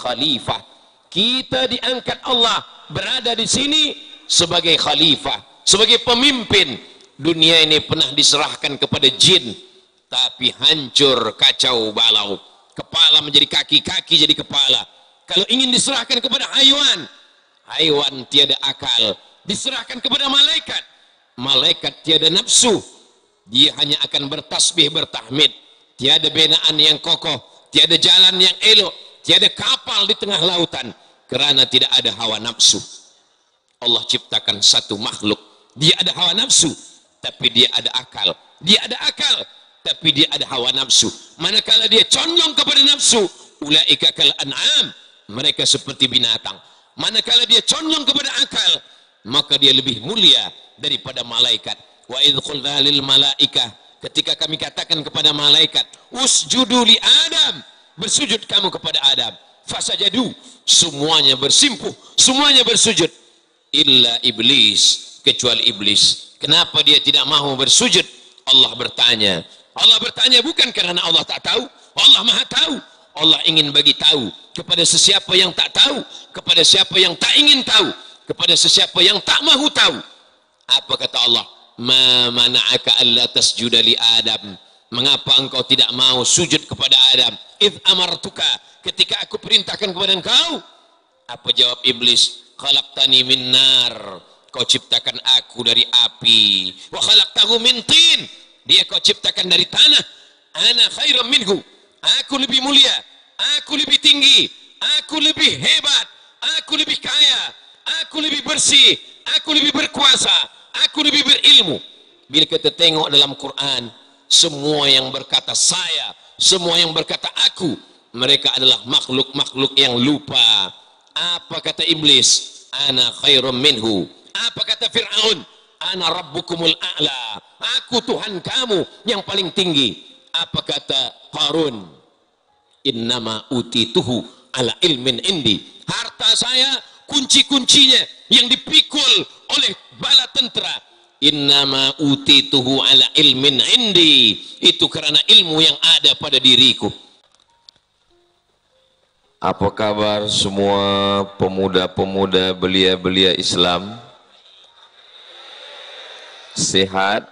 khalifah. Kita diangkat Allah berada di sini sebagai khalifah, sebagai pemimpin. Dunia ini pernah diserahkan kepada jin, tapi hancur, kacau balau. Kepala menjadi kaki, kaki jadi kepala. Kalau ingin diserahkan kepada haiwan, haiwan tiada akal. Diserahkan kepada malaikat, malaikat tiada nafsu. Dia hanya akan bertasbih, bertahmid. Tiada binaan yang kokoh, tiada jalan yang elok, tiada kapal di tengah lautan, karena tidak ada hawa nafsu. Allah ciptakan satu makhluk, dia ada hawa nafsu, tapi dia ada akal. Dia ada akal, tapi dia ada hawa nafsu. Manakala dia condong kepada nafsu, ulaika kal an'am, mereka seperti binatang. Manakala dia condong kepada akal, maka dia lebih mulia daripada malaikat. Wa idh qulna lil malaikah, ketika kami katakan kepada malaikat, usjudu li Adam, bersujud kamu kepada Adam. Fasajadu, semuanya bersimpuh, semuanya bersujud, illa iblis, kecuali iblis. Kenapa dia tidak mau bersujud? Allah bertanya. Allah bertanya bukan karena Allah tak tahu. Allah maha tahu. Allah ingin bagi tahu kepada sesiapa yang tak tahu, kepada siapa yang tak ingin tahu, kepada sesiapa yang tak mahu tahu. Apa kata Allah? Ma mana'aka alla tasjuda li Adam, mengapa engkau tidak mau sujud kepada Adam? Idh amartuka, ketika aku perintahkan kepada engkau. Apa jawab iblis? Khalaqtani min nar, kau ciptakan aku dari api. Wa khalaqtahu min tin, dia kau ciptakan dari tanah. Ana khairum minhu, aku lebih mulia, aku lebih tinggi, aku lebih hebat, aku lebih kaya, aku lebih bersih, aku lebih berkuasa, aku lebih berilmu. Bila kita tengok dalam Quran, semua yang berkata saya, semua yang berkata aku, mereka adalah makhluk-makhluk yang lupa. Apa kata iblis? Ana khairum minhu. Apa kata Fir'aun? Ana rabbukumul a'la, aku Tuhan kamu yang paling tinggi. Apa kata Qarun? Innama utituhu ala ilmin indi, harta saya kunci-kuncinya yang dipikul oleh bala tentera. Innama utituhu ala ilmin indi, itu karena ilmu yang ada pada diriku. Apa kabar semua pemuda-pemuda belia-belia Islam? Sehat?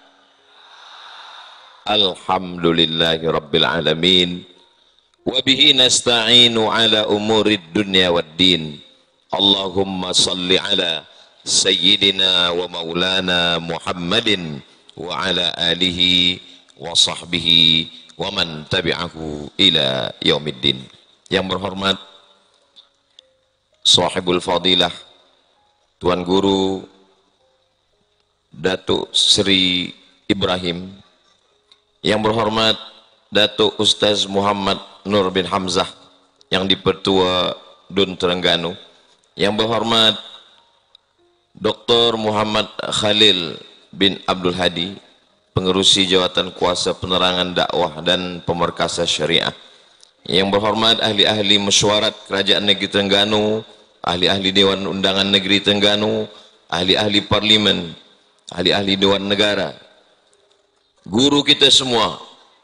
Alhamdulillahi Rabbil Alamin. Wabihi nasta'inu ala umurid dunya waddin. Allahumma salli ala Sayyidina wa maulana Muhammadin wa ala alihi wa sahbihi wa man tabi'ahu ila yaumiddin. Yang berhormat Sahibul Fadilah Tuan Guru Datuk Sri Ibrahim, yang berhormat Datuk Ustaz Muhammad Nur bin Hamzah yang dipertua Dun Terengganu, yang berhormat Dr. Muhammad Khalil bin Abdul Hadi, pengerusi Jawatan Kuasa Penerangan Dakwah dan Pemerkasa Syariah, yang berhormat ahli-ahli mesyuarat Kerajaan Negeri Terengganu, ahli-ahli Dewan Undangan Negeri Terengganu, ahli-ahli parlimen, ahli-ahli Dewan Negara, guru kita semua,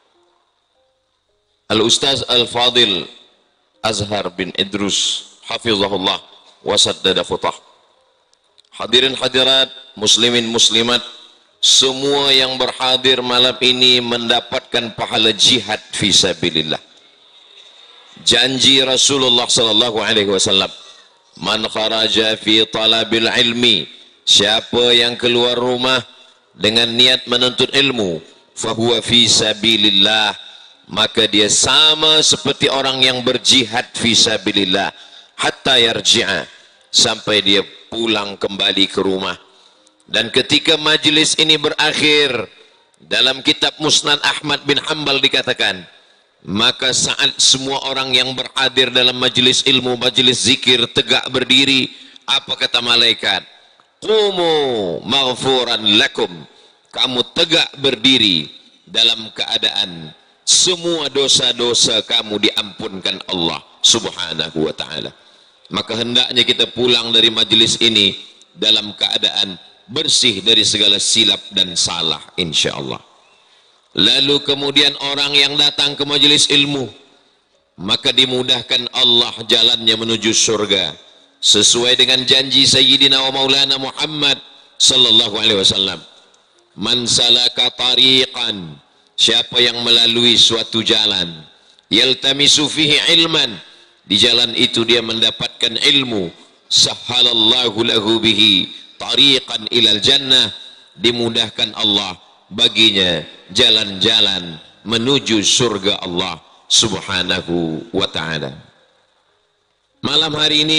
Al-Ustaz Al-Fadil Azhar bin Idrus hafizahullah wa saddada khutah. Hadirin hadirat, muslimin muslimat, semua yang berhadir malam ini mendapatkan pahala jihad fisabilillah. Janji Rasulullah sallallahu alaihi wasallam, man kharaja fi talabil ilmi, siapa yang keluar rumah dengan niat menuntut ilmu, fahuwa fi sabilillah, maka dia sama seperti orang yang berjihad fi sabilillah, hatta yarji'a, sampai dia pulang kembali ke rumah. Dan ketika majlis ini berakhir, dalam kitab Musnad Ahmad bin Hanbal dikatakan, maka saat semua orang yang berhadir dalam majlis ilmu, majlis zikir tegak berdiri, apa kata malaikat? Qumu maghfuran lakum, kamu tegak berdiri dalam keadaan semua dosa-dosa kamu diampunkan Allah subhanahu wa ta'ala. Maka hendaknya kita pulang dari majlis ini dalam keadaan bersih dari segala silap dan salah, insya Allah. Lalu kemudian orang yang datang ke majelis ilmu, maka dimudahkan Allah jalannya menuju surga sesuai dengan janji Sayyidina wa Maulana Muhammad sallallahu alaihi wasallam. Man salaka tariqan, siapa yang melalui suatu jalan, yaltamisu fihi ilman, di jalan itu dia mendapatkan ilmu, sahhalallahu lahu bihi tariqan ilal jannah, dimudahkan Allah baginya jalan-jalan menuju surga Allah subhanahu wa ta'ala. Malam hari ini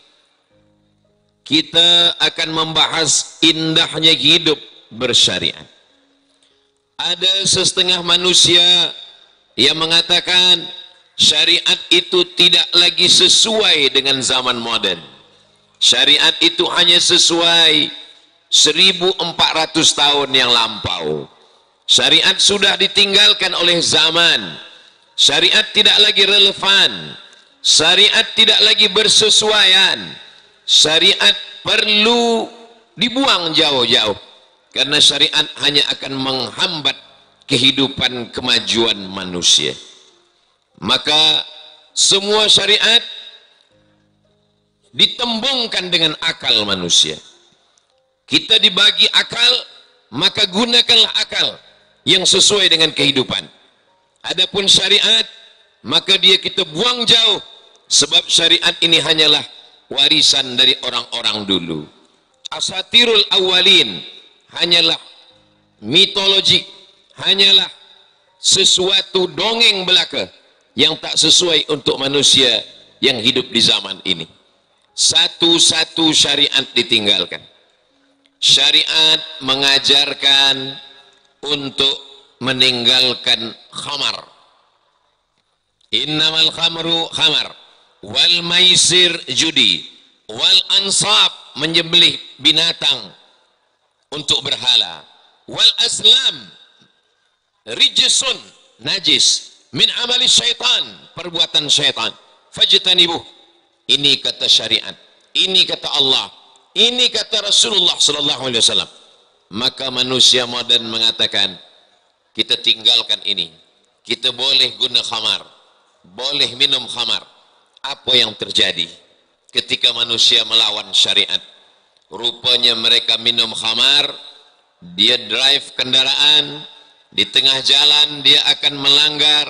kita akan membahas indahnya hidup bersyariat. Ada setengah manusia yang mengatakan syariat itu tidak lagi sesuai dengan zaman modern. Syariat itu hanya sesuai 1400 tahun yang lampau. Syariat sudah ditinggalkan oleh zaman. Syariat tidak lagi relevan. Syariat tidak lagi bersesuaian. Syariat perlu dibuang jauh-jauh, karena syariat hanya akan menghambat kehidupan kemajuan manusia. Maka semua syariat ditembungkan dengan akal manusia. Kita dibagi akal, maka gunakanlah akal yang sesuai dengan kehidupan. Adapun syariat, maka dia kita buang jauh, sebab syariat ini hanyalah warisan dari orang-orang dulu. Asatirul awalin hanyalah mitologi, hanyalah sesuatu dongeng belaka yang tak sesuai untuk manusia yang hidup di zaman ini. Satu-satu syariat ditinggalkan. Syariat mengajarkan untuk meninggalkan khamar. Innamal khamru khamar wal maisir judi wal ansab, menyembelih binatang untuk berhala, wal aslam rijsun najis min amali syaitan, perbuatan syaitan, fajtanibuh. Ini kata syariat, ini kata Allah, ini kata Rasulullah sallallahu alaihi wasallam. Maka manusia modern mengatakan kita tinggalkan ini, kita boleh guna khamar, boleh minum khamar. Apa yang terjadi ketika manusia melawan syariat? Rupanya mereka minum khamar, dia drive kendaraan, di tengah jalan dia akan melanggar,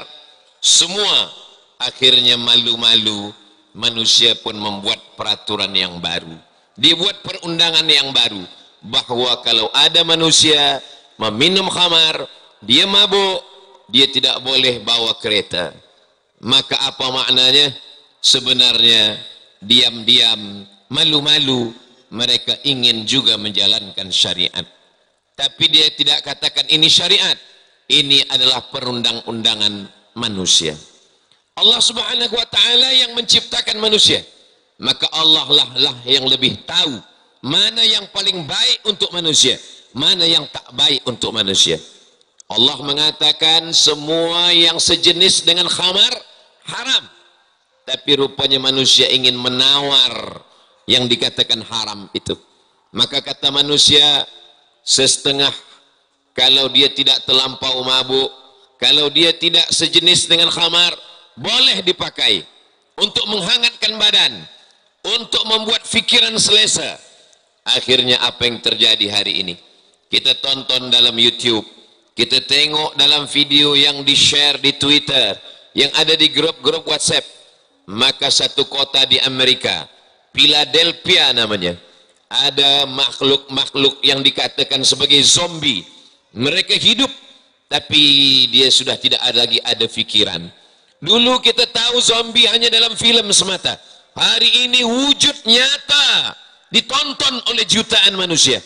semua akhirnya malu-malu. Manusia pun membuat peraturan yang baru, dia buat perundangan yang baru, bahwa kalau ada manusia meminum khamar, dia mabuk, dia tidak boleh bawa kereta. Maka apa maknanya? Sebenarnya diam-diam, malu-malu, mereka ingin juga menjalankan syariat, tapi dia tidak katakan ini syariat, ini adalah perundang-undangan manusia. Allah subhanahu wa ta'ala yang menciptakan manusia, maka Allah lah yang lebih tahu mana yang paling baik untuk manusia, mana yang tak baik untuk manusia. Allah mengatakan semua yang sejenis dengan khamar haram, tapi rupanya manusia ingin menawar yang dikatakan haram itu. Maka kata manusia setengah, kalau dia tidak terlampau mabuk, kalau dia tidak sejenis dengan khamar, boleh dipakai untuk menghangatkan badan, untuk membuat fikiran selesa. Akhirnya apa yang terjadi hari ini? Kita tonton dalam YouTube, kita tengok dalam video yang di-share di Twitter, yang ada di grup-grup WhatsApp. Maka satu kota di Amerika, Philadelphia namanya, ada makhluk-makhluk yang dikatakan sebagai zombie. Mereka hidup, tapi dia sudah tidak ada lagi ada fikiran. Dulu kita tahu zombie hanya dalam film semata. Hari ini wujud nyata, ditonton oleh jutaan manusia.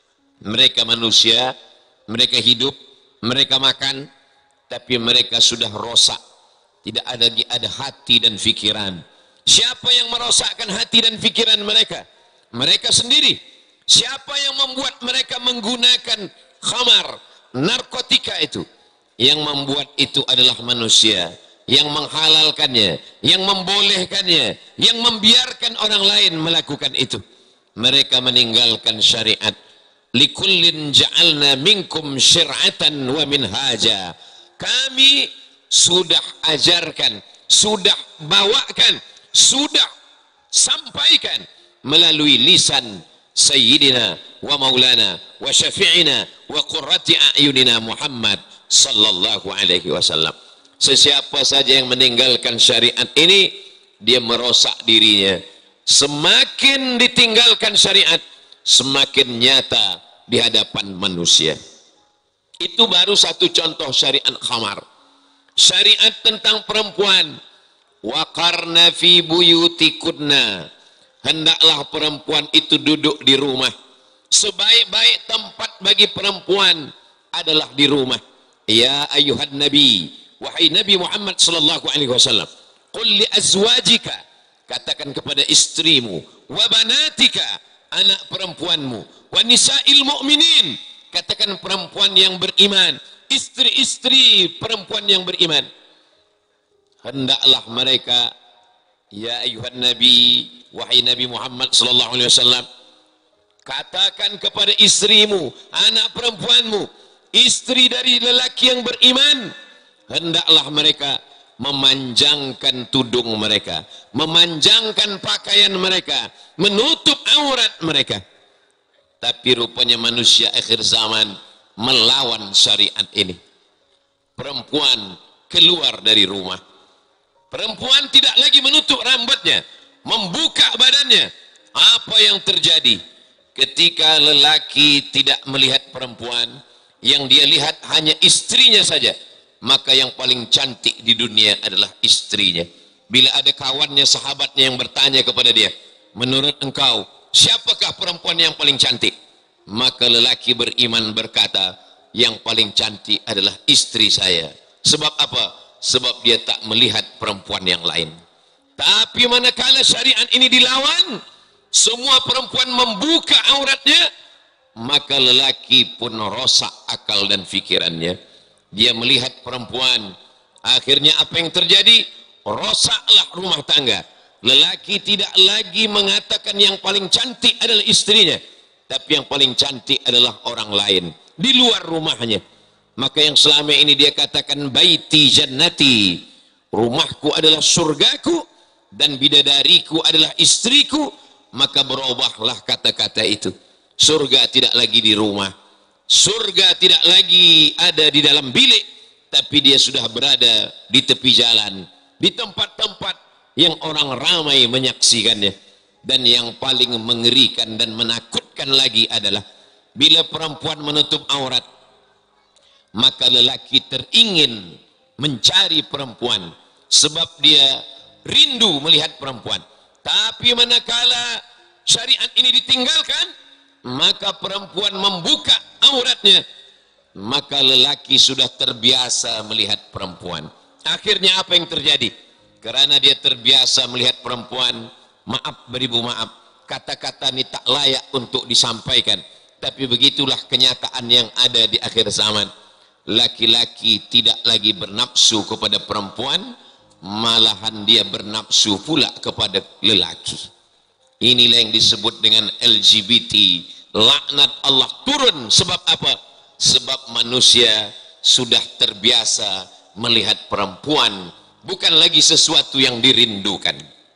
Mereka manusia, mereka hidup, mereka makan, tapi mereka sudah rosak. Tidak ada lagi ada hati dan fikiran. Siapa yang merosakkan hati dan fikiran mereka? Mereka sendiri. Siapa yang membuat mereka menggunakan khamar, narkotika itu? Yang membuat itu adalah manusia, yang menghalalkannya, yang membolehkannya, yang membiarkan orang lain melakukan itu. Mereka meninggalkan syariat. Likullin ja'alna minkum syir'atan wa minhaja. Kami sudah ajarkan sudah bawakan, sudah sampaikan melalui lisan Sayyidina wa Maulana wa Syafi'ina wa Qurrati A'yunina Muhammad sallallahu alaihi wasallam. Sesiapa saja yang meninggalkan syariat ini, dia merosak dirinya. Semakin ditinggalkan syariat, semakin nyata di hadapan manusia. Itu baru satu contoh syariat khamar. Syariat tentang perempuan. Waqarna fi buyutikunna, hendaklah perempuan itu duduk di rumah. Sebaik-baik tempat bagi perempuan adalah di rumah. Ya ayuhan nabi, wahai Nabi Muhammad sallallahu alaihi wasallam, qul li azwajika, katakan kepada istrimu, wa banatika, anak perempuanmu, wa nisa'il mu'minin, katakan perempuan yang beriman, istri-istri perempuan yang beriman, hendaklah mereka, ya ayuhan nabi, wahai Nabi Muhammad sallallahu alaihi wasallam, katakan kepada istrimu, anak perempuanmu, istri dari lelaki yang beriman, hendaklah mereka memanjangkan tudung mereka, memanjangkan pakaian mereka, menutup aurat mereka. Tapi rupanya manusia akhir zaman melawan syariat ini. Perempuan keluar dari rumah, perempuan tidak lagi menutup rambutnya, membuka badannya. Apa yang terjadi ketika lelaki tidak melihat perempuan, yang dia lihat hanya istrinya saja, maka yang paling cantik di dunia adalah istrinya. Bila ada kawannya, sahabatnya yang bertanya kepada dia, menurut engkau siapakah perempuan yang paling cantik? Maka lelaki beriman berkata, yang paling cantik adalah istri saya. Sebab apa? Sebab dia tak melihat perempuan yang lain. Tapi manakala syariat ini dilawan, semua perempuan membuka auratnya, maka lelaki pun rosak akal dan fikirannya. Dia melihat perempuan, akhirnya apa yang terjadi? Rosaklah rumah tangga. Lelaki tidak lagi mengatakan yang paling cantik adalah istrinya, tapi yang paling cantik adalah orang lain di luar rumahnya. Maka yang selama ini dia katakan baiti jannati, rumahku adalah surgaku dan bidadariku adalah istriku, maka berubahlah kata-kata itu. Surga tidak lagi di rumah, surga tidak lagi ada di dalam bilik, tapi dia sudah berada di tepi jalan, di tempat-tempat yang orang ramai menyaksikannya. Dan yang paling mengerikan dan menakutkan lagi adalah bila perempuan menutup aurat, maka lelaki teringin mencari perempuan sebab dia rindu melihat perempuan. Tapi manakala syariat ini ditinggalkan, maka perempuan membuka auratnya, maka lelaki sudah terbiasa melihat perempuan. Akhirnya apa yang terjadi? Karena dia terbiasa melihat perempuan, maaf beribu maaf, kata-kata ini tak layak untuk disampaikan, tapi begitulah kenyataan yang ada di akhir zaman. Laki-laki tidak lagi bernafsu kepada perempuan, malahan dia bernafsu pula kepada lelaki. Inilah yang disebut dengan LGBT. Laknat Allah turun. Sebab apa? Sebab manusia sudah terbiasa melihat perempuan bukan lagi sesuatu yang dirindukan.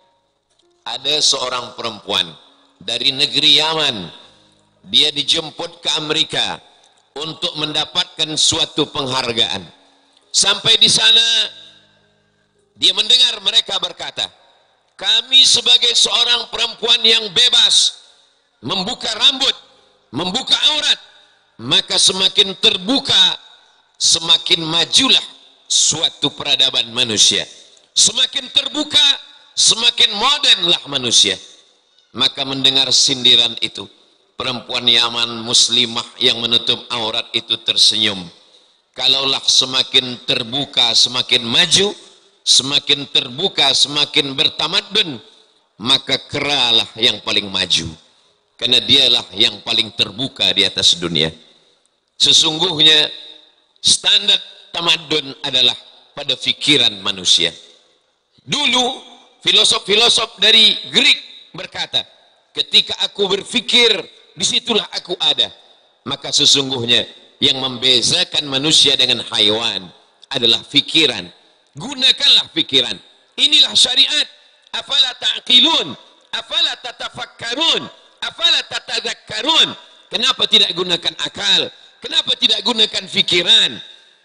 Ada seorang perempuan dari negeri Yaman, dia dijemput ke Amerika untuk mendapatkan suatu penghargaan. Sampai di sana dia mendengar mereka berkata, kami sebagai seorang perempuan yang bebas membuka rambut, membuka aurat, maka semakin terbuka, semakin majulah suatu peradaban manusia. Semakin terbuka, semakin modernlah manusia. Maka mendengar sindiran itu, perempuan Yaman muslimah yang menutup aurat itu tersenyum. Kalaulah semakin terbuka, semakin maju, semakin terbuka, semakin bertamadun, maka keralah yang paling maju. Karena dialah yang paling terbuka di atas dunia. Sesungguhnya standar tamadun adalah pada fikiran manusia. Dulu filosof-filosof dari Greek berkata, ketika aku berfikir, disitulah aku ada. Maka sesungguhnya yang membezakan manusia dengan haiwan adalah fikiran. Gunakanlah pikiran. Inilah syariat. Afala ta'qilun, afala tatafakkarun, afala tatadzakkarun. Kenapa tidak gunakan akal? Kenapa tidak gunakan fikiran?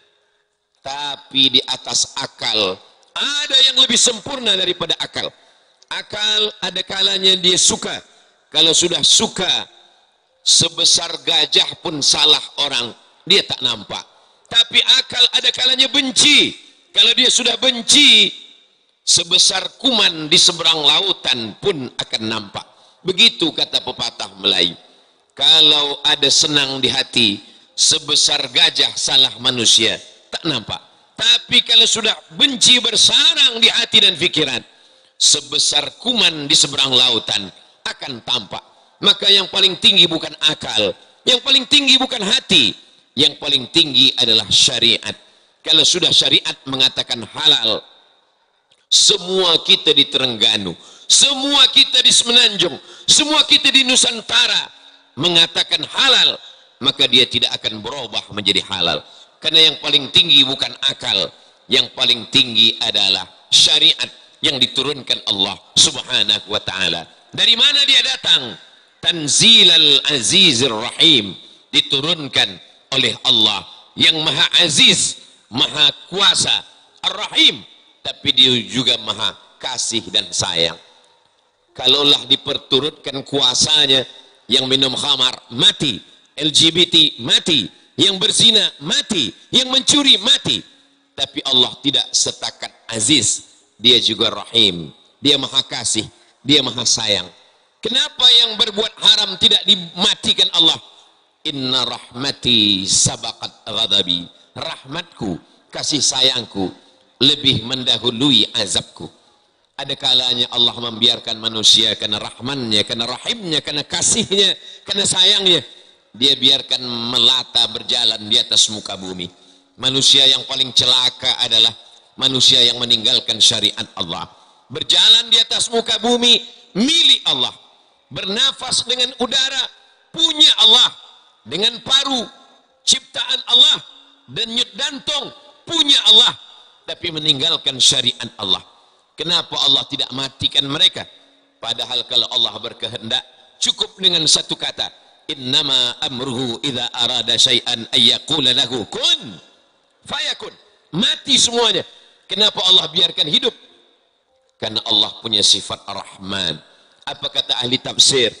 Tapi di atas akal ada yang lebih sempurna daripada akal. Akal ada kalanya dia suka. Kalau sudah suka, sebesar gajah pun salah orang, dia tak nampak. Tapi akal ada kalanya benci. Kalau dia sudah benci, sebesar kuman di seberang lautan pun akan nampak. Begitu kata pepatah Melayu. Kalau ada senang di hati, sebesar gajah salah manusia, tak nampak. Tapi kalau sudah benci bersarang di hati dan pikiran, sebesar kuman di seberang lautan akan tampak. Maka yang paling tinggi bukan akal, yang paling tinggi bukan hati, yang paling tinggi adalah syariat. Kalau sudah syariat mengatakan halal, semua kita di Terengganu, semua kita di Semenanjung, semua kita di Nusantara mengatakan halal, maka dia tidak akan berubah menjadi halal. Karena yang paling tinggi bukan akal, yang paling tinggi adalah syariat yang diturunkan Allah Subhanahu wa ta'ala. Dari mana dia datang? Tanzilal Azizir Rahim, diturunkan oleh Allah yang Maha Aziz, Maha Kuasa, Ar-Rahim, tapi dia juga Maha Kasih dan Sayang. Kalaulah diperturutkan kuasanya, yang minum khamar mati, LGBT mati, yang berzina mati, yang mencuri mati. Tapi Allah tidak setakat Aziz, dia juga Rahim, dia Maha Kasih, dia Maha Sayang. Kenapa yang berbuat haram tidak dimatikan Allah? Inna rahmati sabaqat ghadabi, rahmatku, kasih sayangku lebih mendahului azabku. Ada kalanya Allah membiarkan manusia karena rahmannya, karena rahimnya, karena kasihnya, karena sayangnya, dia biarkan melata berjalan di atas muka bumi. Manusia yang paling celaka adalah manusia yang meninggalkan syariat Allah. Berjalan di atas muka bumi milik Allah, bernafas dengan udara punya Allah, dengan paru ciptaan Allah, dan nyut jantung punya Allah, tapi meninggalkan syariat Allah. Kenapa Allah tidak matikan mereka? Padahal kalau Allah berkehendak, cukup dengan satu kata, innama amruhu idza arada syai'an ayyaqula lahu kun fayakun. Mati semuanya. Kenapa Allah biarkan hidup? Karena Allah punya sifat Ar-Rahman. Apa kata ahli tafsir?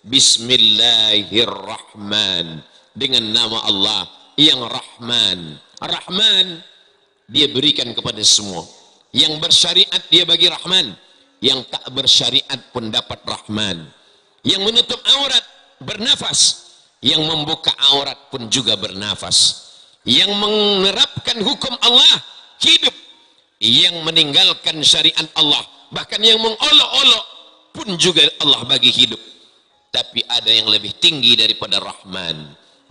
Bismillahirrahman, dengan nama Allah yang Rahman. Ar-Rahman dia berikan kepada semua. Yang bersyariat dia bagi Rahman, yang tak bersyariat pun dapat Rahman. Yang menutup aurat bernafas, yang membuka aurat pun juga bernafas. Yang menerapkan hukum Allah hidup, yang meninggalkan syariat Allah, bahkan yang mengolok-olok pun juga Allah bagi hidup. Tapi ada yang lebih tinggi daripada Rahman.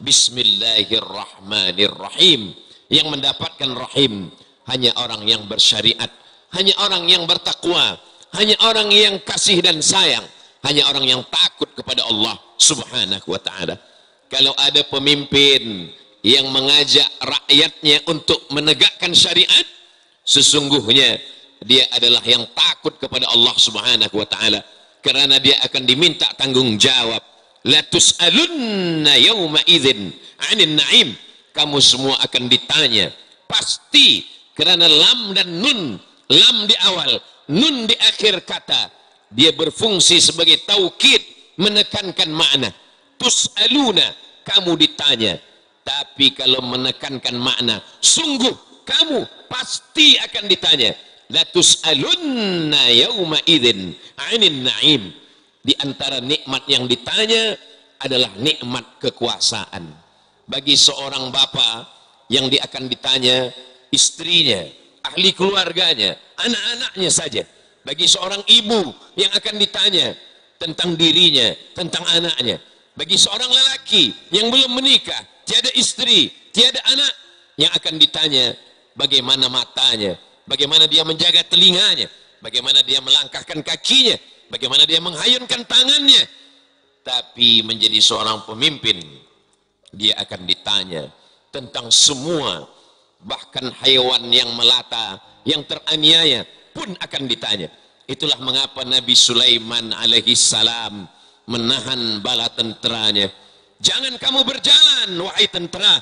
Bismillahirrahmanirrahim. Yang mendapatkan Rahim hanya orang yang bersyariat, hanya orang yang bertakwa, hanya orang yang kasih dan sayang, hanya orang yang takut kepada Allah Subhanahu wa ta'ala. Kalau ada pemimpin yang mengajak rakyatnya untuk menegakkan syariat, sesungguhnya dia adalah yang takut kepada Allah Subhanahu wa ta'ala, karena dia akan diminta tanggung jawab. La tus'alunna yawma idzin 'anil na'im. Kamu semua akan ditanya pasti, karena lam dan nun, lam di awal, nun di akhir kata, dia berfungsi sebagai taukid, menekankan makna. Tus'aluna, kamu ditanya. Tapi kalau menekankan makna, sungguh kamu pasti akan ditanya. La tus'alunna yawma idzin 'anil na'im. Di antara nikmat yang ditanya adalah nikmat kekuasaan. Bagi seorang bapa yang dia akan ditanya istrinya, ahli keluarganya, anak-anaknya saja. Bagi seorang ibu yang akan ditanya tentang dirinya, tentang anaknya. Bagi seorang lelaki yang belum menikah, tiada istri, tiada anak, yang akan ditanya bagaimana matanya, bagaimana dia menjaga telinganya, bagaimana dia melangkahkan kakinya, bagaimana dia menghayunkan tangannya. Tapi menjadi seorang pemimpin, dia akan ditanya tentang semua, bahkan hewan yang melata, yang teraniaya pun pun akan ditanya. Itulah mengapa Nabi Sulaiman alaihi salam menahan bala tenteranya. Jangan kamu berjalan wahai tentera.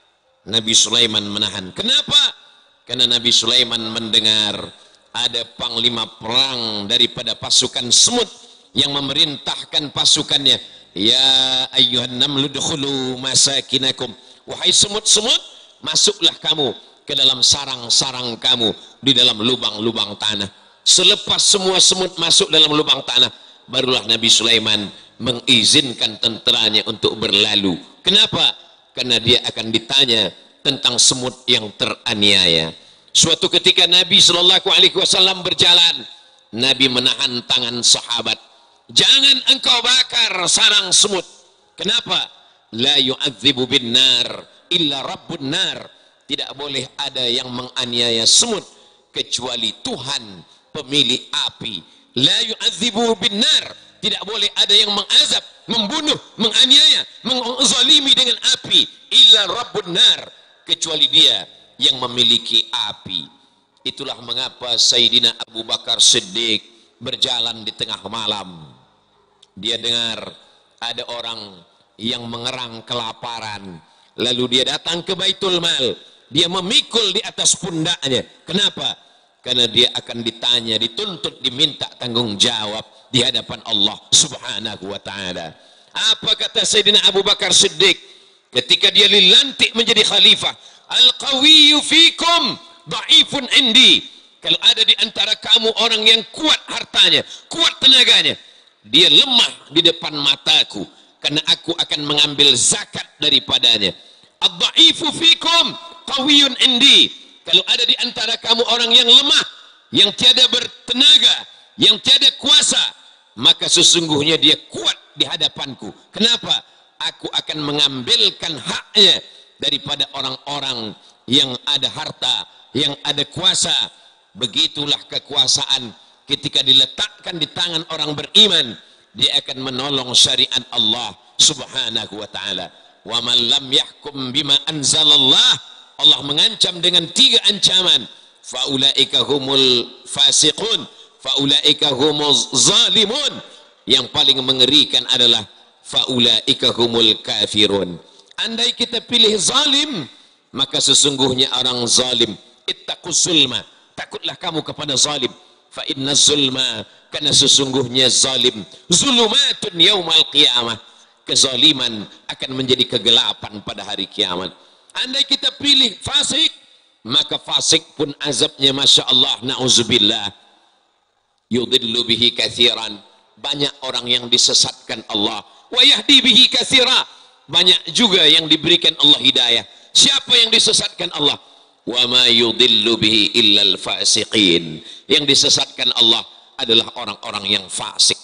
Nabi Sulaiman menahan. Kenapa? Karena Nabi Sulaiman mendengar ada panglima perang daripada pasukan semut yang memerintahkan pasukannya, ya ayyuhan namlu dukhulu masakinakum, wahai semut-semut, masuklah kamu ke dalam sarang-sarang kamu di dalam lubang-lubang tanah. Selepas semua semut masuk dalam lubang tanah, barulah Nabi Sulaiman mengizinkan tenteranya untuk berlalu. Kenapa? Karena dia akan ditanya tentang semut yang teraniaya. Suatu ketika Nabi SAW berjalan, Nabi menahan tangan sahabat. Jangan engkau bakar sarang semut. Kenapa? La yu'adzibu bin nar illa rabbun nar. Tidak boleh ada yang menganiaya semut kecuali Tuhan pemilik api. La yu'adzibu bin nar. Tidak boleh ada yang mengazab, membunuh, menganiaya, menzalimi dengan api. Illa rabbun nar, kecuali dia yang memiliki api. Itulah mengapa Sayyidina Abu Bakar Siddiq berjalan di tengah malam. Dia dengar ada orang yang mengerang kelaparan. Lalu dia datang ke Baitul Mal. Dia memikul di atas pundaknya. Kenapa? Karena dia akan ditanya, dituntut, diminta tanggung jawab di hadapan Allah Subhanahu wa ta'ala. Apa kata Sayyidina Abu Bakar Siddiq ketika dia dilantik menjadi khalifah? Al-qawiyyu fikum da'ifun indi. Kalau ada di antara kamu orang yang kuat hartanya, kuat tenaganya, dia lemah di depan mataku, karena aku akan mengambil zakat daripadanya. Ad-da'ifu fikum qawiyyun indi. Kalau ada di antara kamu orang yang lemah, yang tiada bertenaga, yang tiada kuasa, maka sesungguhnya dia kuat di hadapanku. Kenapa? Aku akan mengambilkan haknya daripada orang-orang yang ada harta, yang ada kuasa. Begitulah kekuasaan ketika diletakkan di tangan orang beriman, dia akan menolong syariat Allah Subhanahu wa ta'ala. Wa man lam yahkum bima anzalallah, Allah mengancam dengan 3 ancaman. Faulaika humul fasiqun, faulaika humuz zalimun. Yang paling mengerikan adalah faulaika humul kafirun. Andai kita pilih zalim, maka sesungguhnya orang zalim. Ittaqus zulma, takutlah kamu kepada zalim. Fa inna zulma, karena sesungguhnya zalim zulumatun yaumal qiyamah. Kezaliman akan menjadi kegelapan pada hari kiamat. Andai kita pilih fasik, maka fasik pun azabnya masya Allah, na'udzubillah. Yudillu bihi kathiran, banyak orang yang disesatkan Allah. Wa yahdi bihi kathira, banyak juga yang diberikan Allah hidayah. Siapa yang disesatkan Allah? Wa ma yudillu bihi illal fasiqin. Yang disesatkan Allah adalah orang-orang yang fasik.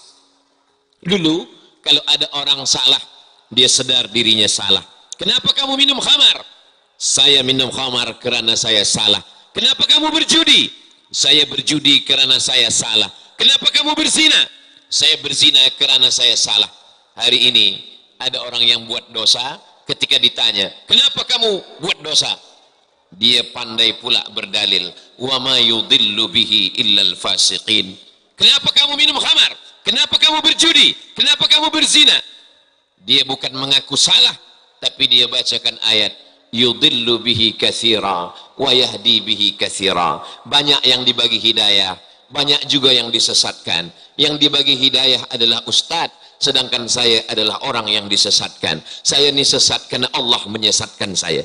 Dulu kalau ada orang salah, dia sadar dirinya salah. Kenapa kamu minum khamar? Saya minum khamar karena saya salah. Kenapa kamu berjudi? Saya berjudi karena saya salah. Kenapa kamu berzina? Saya berzina karena saya salah. Hari ini ada orang yang buat dosa, ketika ditanya, kenapa kamu buat dosa? Dia pandai pula berdalil, wa ma yudillu bihi illal fasiqin. Kenapa kamu minum khamar? Kenapa kamu berjudi? Kenapa kamu berzina? Dia bukan mengaku salah, tapi dia bacakan ayat, yudillu bihi katsira wa yahdi bihi katsira. Banyak yang dibagi hidayah, banyak juga yang disesatkan. Yang dibagi hidayah adalah ustadz, sedangkan saya adalah orang yang disesatkan. Saya ini sesat karena Allah menyesatkan saya.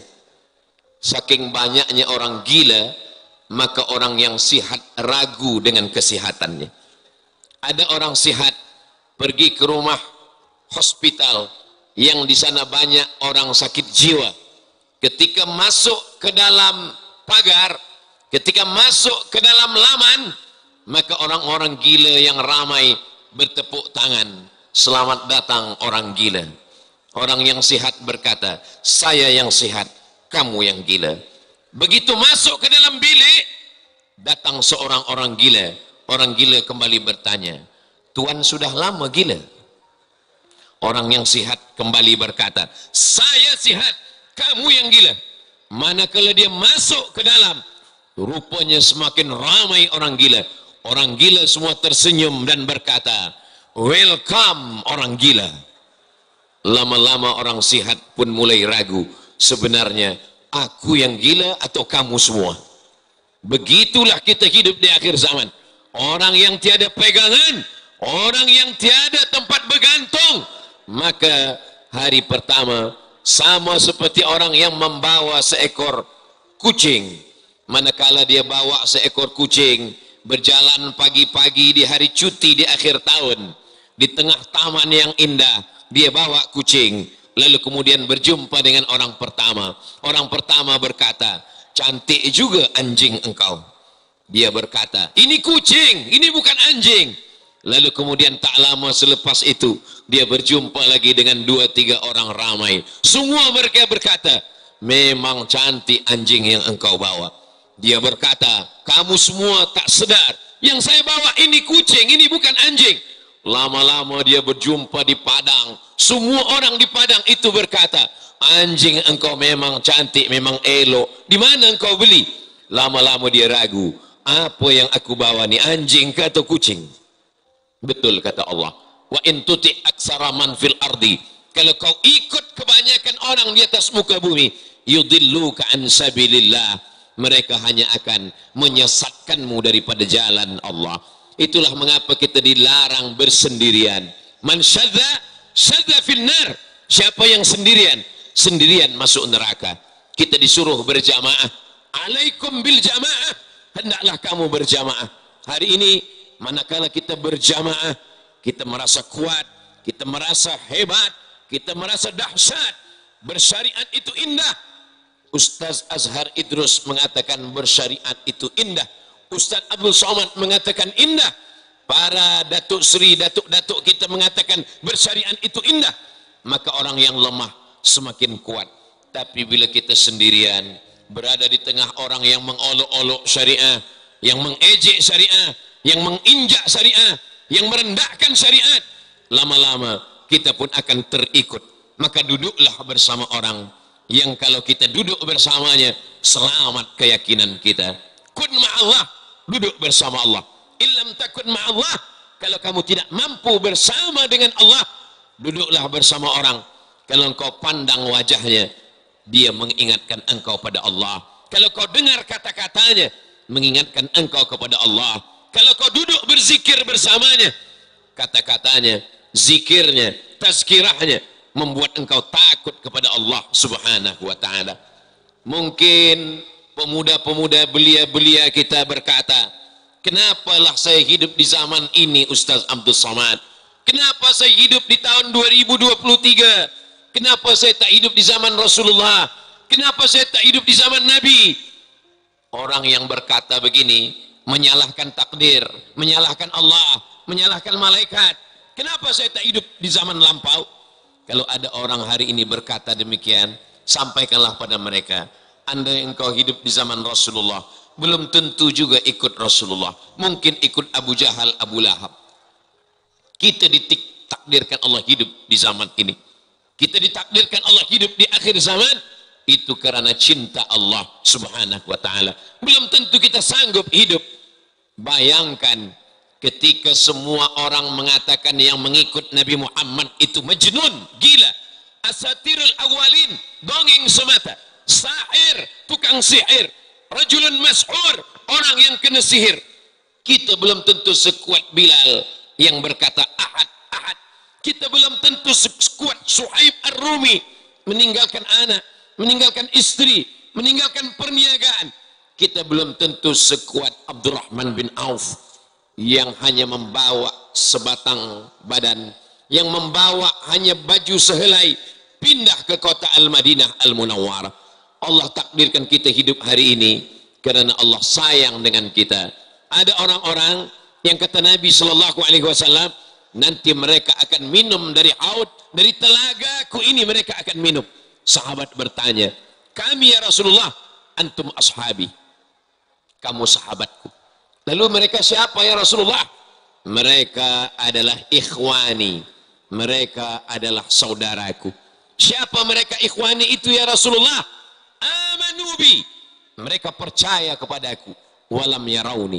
Saking banyaknya orang gila, maka orang yang sihat ragu dengan kesihatannya. Ada orang sihat pergi ke rumah hospital yang di sana banyak orang sakit jiwa. Ketika masuk ke dalam pagar, ketika masuk ke dalam laman, maka orang-orang gila yang ramai bertepuk tangan. Selamat datang orang gila. Orang yang sehat berkata, saya yang sehat, kamu yang gila. Begitu masuk ke dalam bilik, datang seorang orang gila. Orang gila kembali bertanya, Tuan sudah lama gila? Orang yang sehat kembali berkata, saya sehat, kamu yang gila. Manakala dia masuk ke dalam, rupanya semakin ramai orang gila. Orang gila semua tersenyum dan berkata, welcome orang gila. Lama-lama orang sihat pun mulai ragu, sebenarnya aku yang gila atau kamu semua? Begitulah kita hidup di akhir zaman. Orang yang tiada pegangan, orang yang tiada tempat bergantung. Maka hari pertama sama seperti orang yang membawa seekor kucing. Manakala dia bawa seekor kucing, berjalan pagi-pagi di hari cuti di akhir tahun, di tengah taman yang indah, dia bawa kucing, lalu kemudian berjumpa dengan orang pertama. Orang pertama berkata, cantik juga anjing engkau. Dia berkata, ini kucing, ini bukan anjing. Lalu kemudian tak lama selepas itu, dia berjumpa lagi dengan 2-3 orang ramai. Semua mereka berkata, memang cantik anjing yang engkau bawa. Dia berkata, kamu semua tak sedar, yang saya bawa ini kucing, ini bukan anjing. Lama-lama dia berjumpa di padang. Semua orang di padang itu berkata, anjing engkau memang cantik, memang elok. Di mana engkau beli? Lama-lama dia ragu, apa yang aku bawa ni, anjing ke atau kucing? Betul kata Allah, wa in tuti aksara man fil ardi, kalau kau ikut kebanyakan orang di atas muka bumi, yudilluka an sabilillah, mereka hanya akan menyesatkanmu daripada jalan Allah. Itulah mengapa kita dilarang bersendirian. Man syadza fil nar, siapa yang sendirian, sendirian masuk neraka. Kita disuruh berjamaah. Alaikum bil jamaah, hendaklah kamu berjamaah. Hari ini manakala kita berjamaah, kita merasa kuat, kita merasa hebat, kita merasa dahsyat. Bersyariat itu indah. Ustaz Azhar Idrus mengatakan bersyariat itu indah. Ustaz Abdul Somad mengatakan indah. Para Datuk Seri, Datuk-Datuk kita mengatakan bersyariat itu indah. Maka orang yang lemah semakin kuat. Tapi bila kita sendirian, berada di tengah orang yang mengolok-olok syariah, yang mengejek syariah, yang menginjak syariah, yang merendahkan syariat, lama-lama kita pun akan terikut. Maka duduklah bersama orang yang kalau kita duduk bersamanya, selamat keyakinan kita. Kun ma'allah, duduk bersama Allah. Illam takun ma'allah, kalau kamu tidak mampu bersama dengan Allah, duduklah bersama orang. Kalau engkau pandang wajahnya, dia mengingatkan engkau pada Allah. Kalau kau dengar kata-katanya, mengingatkan engkau kepada Allah. Kalau kau duduk berzikir bersamanya, kata-katanya, zikirnya, tazkirahnya membuat engkau takut kepada Allah subhanahu wa ta'ala. Mungkin pemuda-pemuda belia-belia kita berkata, kenapalah saya hidup di zaman ini Ustaz Abdul Somad? Kenapa saya hidup di tahun 2023? Kenapa saya tak hidup di zaman Rasulullah? Kenapa saya tak hidup di zaman Nabi? Orang yang berkata begini menyalahkan takdir, menyalahkan Allah, menyalahkan malaikat. Kenapa saya tak hidup di zaman lampau? Kalau ada orang hari ini berkata demikian, sampaikanlah pada mereka, andai engkau hidup di zaman Rasulullah, belum tentu juga ikut Rasulullah. Mungkin ikut Abu Jahal, Abu Lahab. Kita ditakdirkan Allah hidup di zaman ini. Kita ditakdirkan Allah hidup di akhir zaman, itu karena cinta Allah subhanahu wa ta'ala. Belum tentu kita sanggup hidup. Bayangkan ketika semua orang mengatakan yang mengikut Nabi Muhammad itu majnun, gila, asatirul awalin, dongeng semata, sahir, tukang sihir, rajulun mashur, orang yang kena sihir. Kita belum tentu sekuat Bilal yang berkata ahad, ahad. Kita belum tentu sekuat Suhaib Ar-Rumi, meninggalkan anak, meninggalkan istri, meninggalkan perniagaan. Kita belum tentu sekuat Abdurrahman bin Auf yang hanya membawa sebatang badan, yang membawa hanya baju sehelai, pindah ke kota Al-Madinah Al-Munawwarah. Allah takdirkan kita hidup hari ini karena Allah sayang dengan kita. Ada orang-orang yang kata Nabi SAW, nanti mereka akan minum dari haud, dari telagaku ini mereka akan minum. Sahabat bertanya, kami ya Rasulullah, antum ashabi, kamu sahabatku. Lalu mereka siapa ya Rasulullah? Mereka adalah ikhwani, mereka adalah saudaraku. Siapa mereka ikhwani itu ya Rasulullah? Amanubi, mereka percaya kepadaku. Walam yarawni,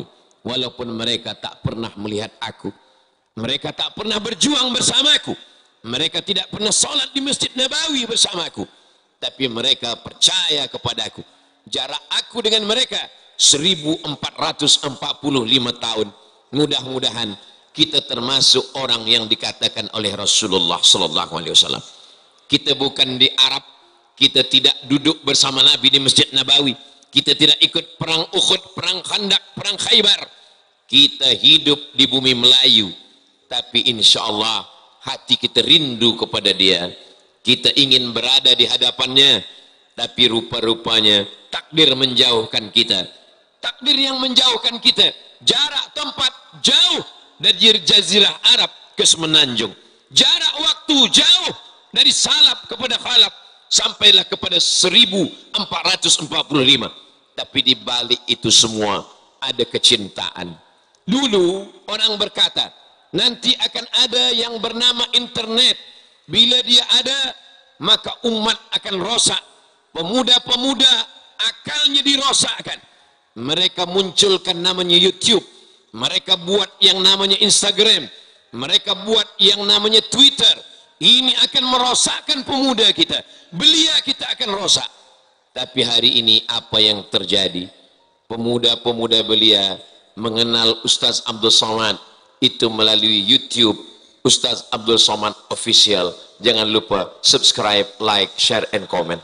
walaupun mereka tak pernah melihat aku, mereka tak pernah berjuang bersamaku, mereka tidak pernah sholat di Masjid Nabawi bersamaku, tapi mereka percaya kepadaku. Jarak aku dengan mereka 1445 tahun. Mudah-mudahan kita termasuk orang yang dikatakan oleh Rasulullah sallallahu alaihi wasallam. Kita bukan di Arab, kita tidak duduk bersama Nabi di Masjid Nabawi, kita tidak ikut perang Uhud, perang Khandak, perang Khaybar. Kita hidup di bumi Melayu, tapi insya Allah hati kita rindu kepada Dia. Kita ingin berada di hadapannya, tapi rupa-rupanya takdir menjauhkan kita. Takdir yang menjauhkan kita, jarak tempat jauh dari Jazirah Arab ke Semenanjung, jarak waktu jauh dari salaf kepada khalaf, sampailah kepada 1445. Tapi di balik itu semua ada kecintaan. Dulu orang berkata, nanti akan ada yang bernama internet. Bila dia ada, maka umat akan rosak. Pemuda-pemuda akalnya dirosakkan. Mereka munculkan namanya YouTube, mereka buat yang namanya Instagram, mereka buat yang namanya Twitter. Ini akan merosakkan pemuda kita, belia kita akan rosak. Tapi hari ini apa yang terjadi? Pemuda-pemuda belia mengenal Ustaz Abdul Somad itu melalui YouTube Ustaz Abdul Somad Official. Jangan lupa subscribe, like, share, and comment.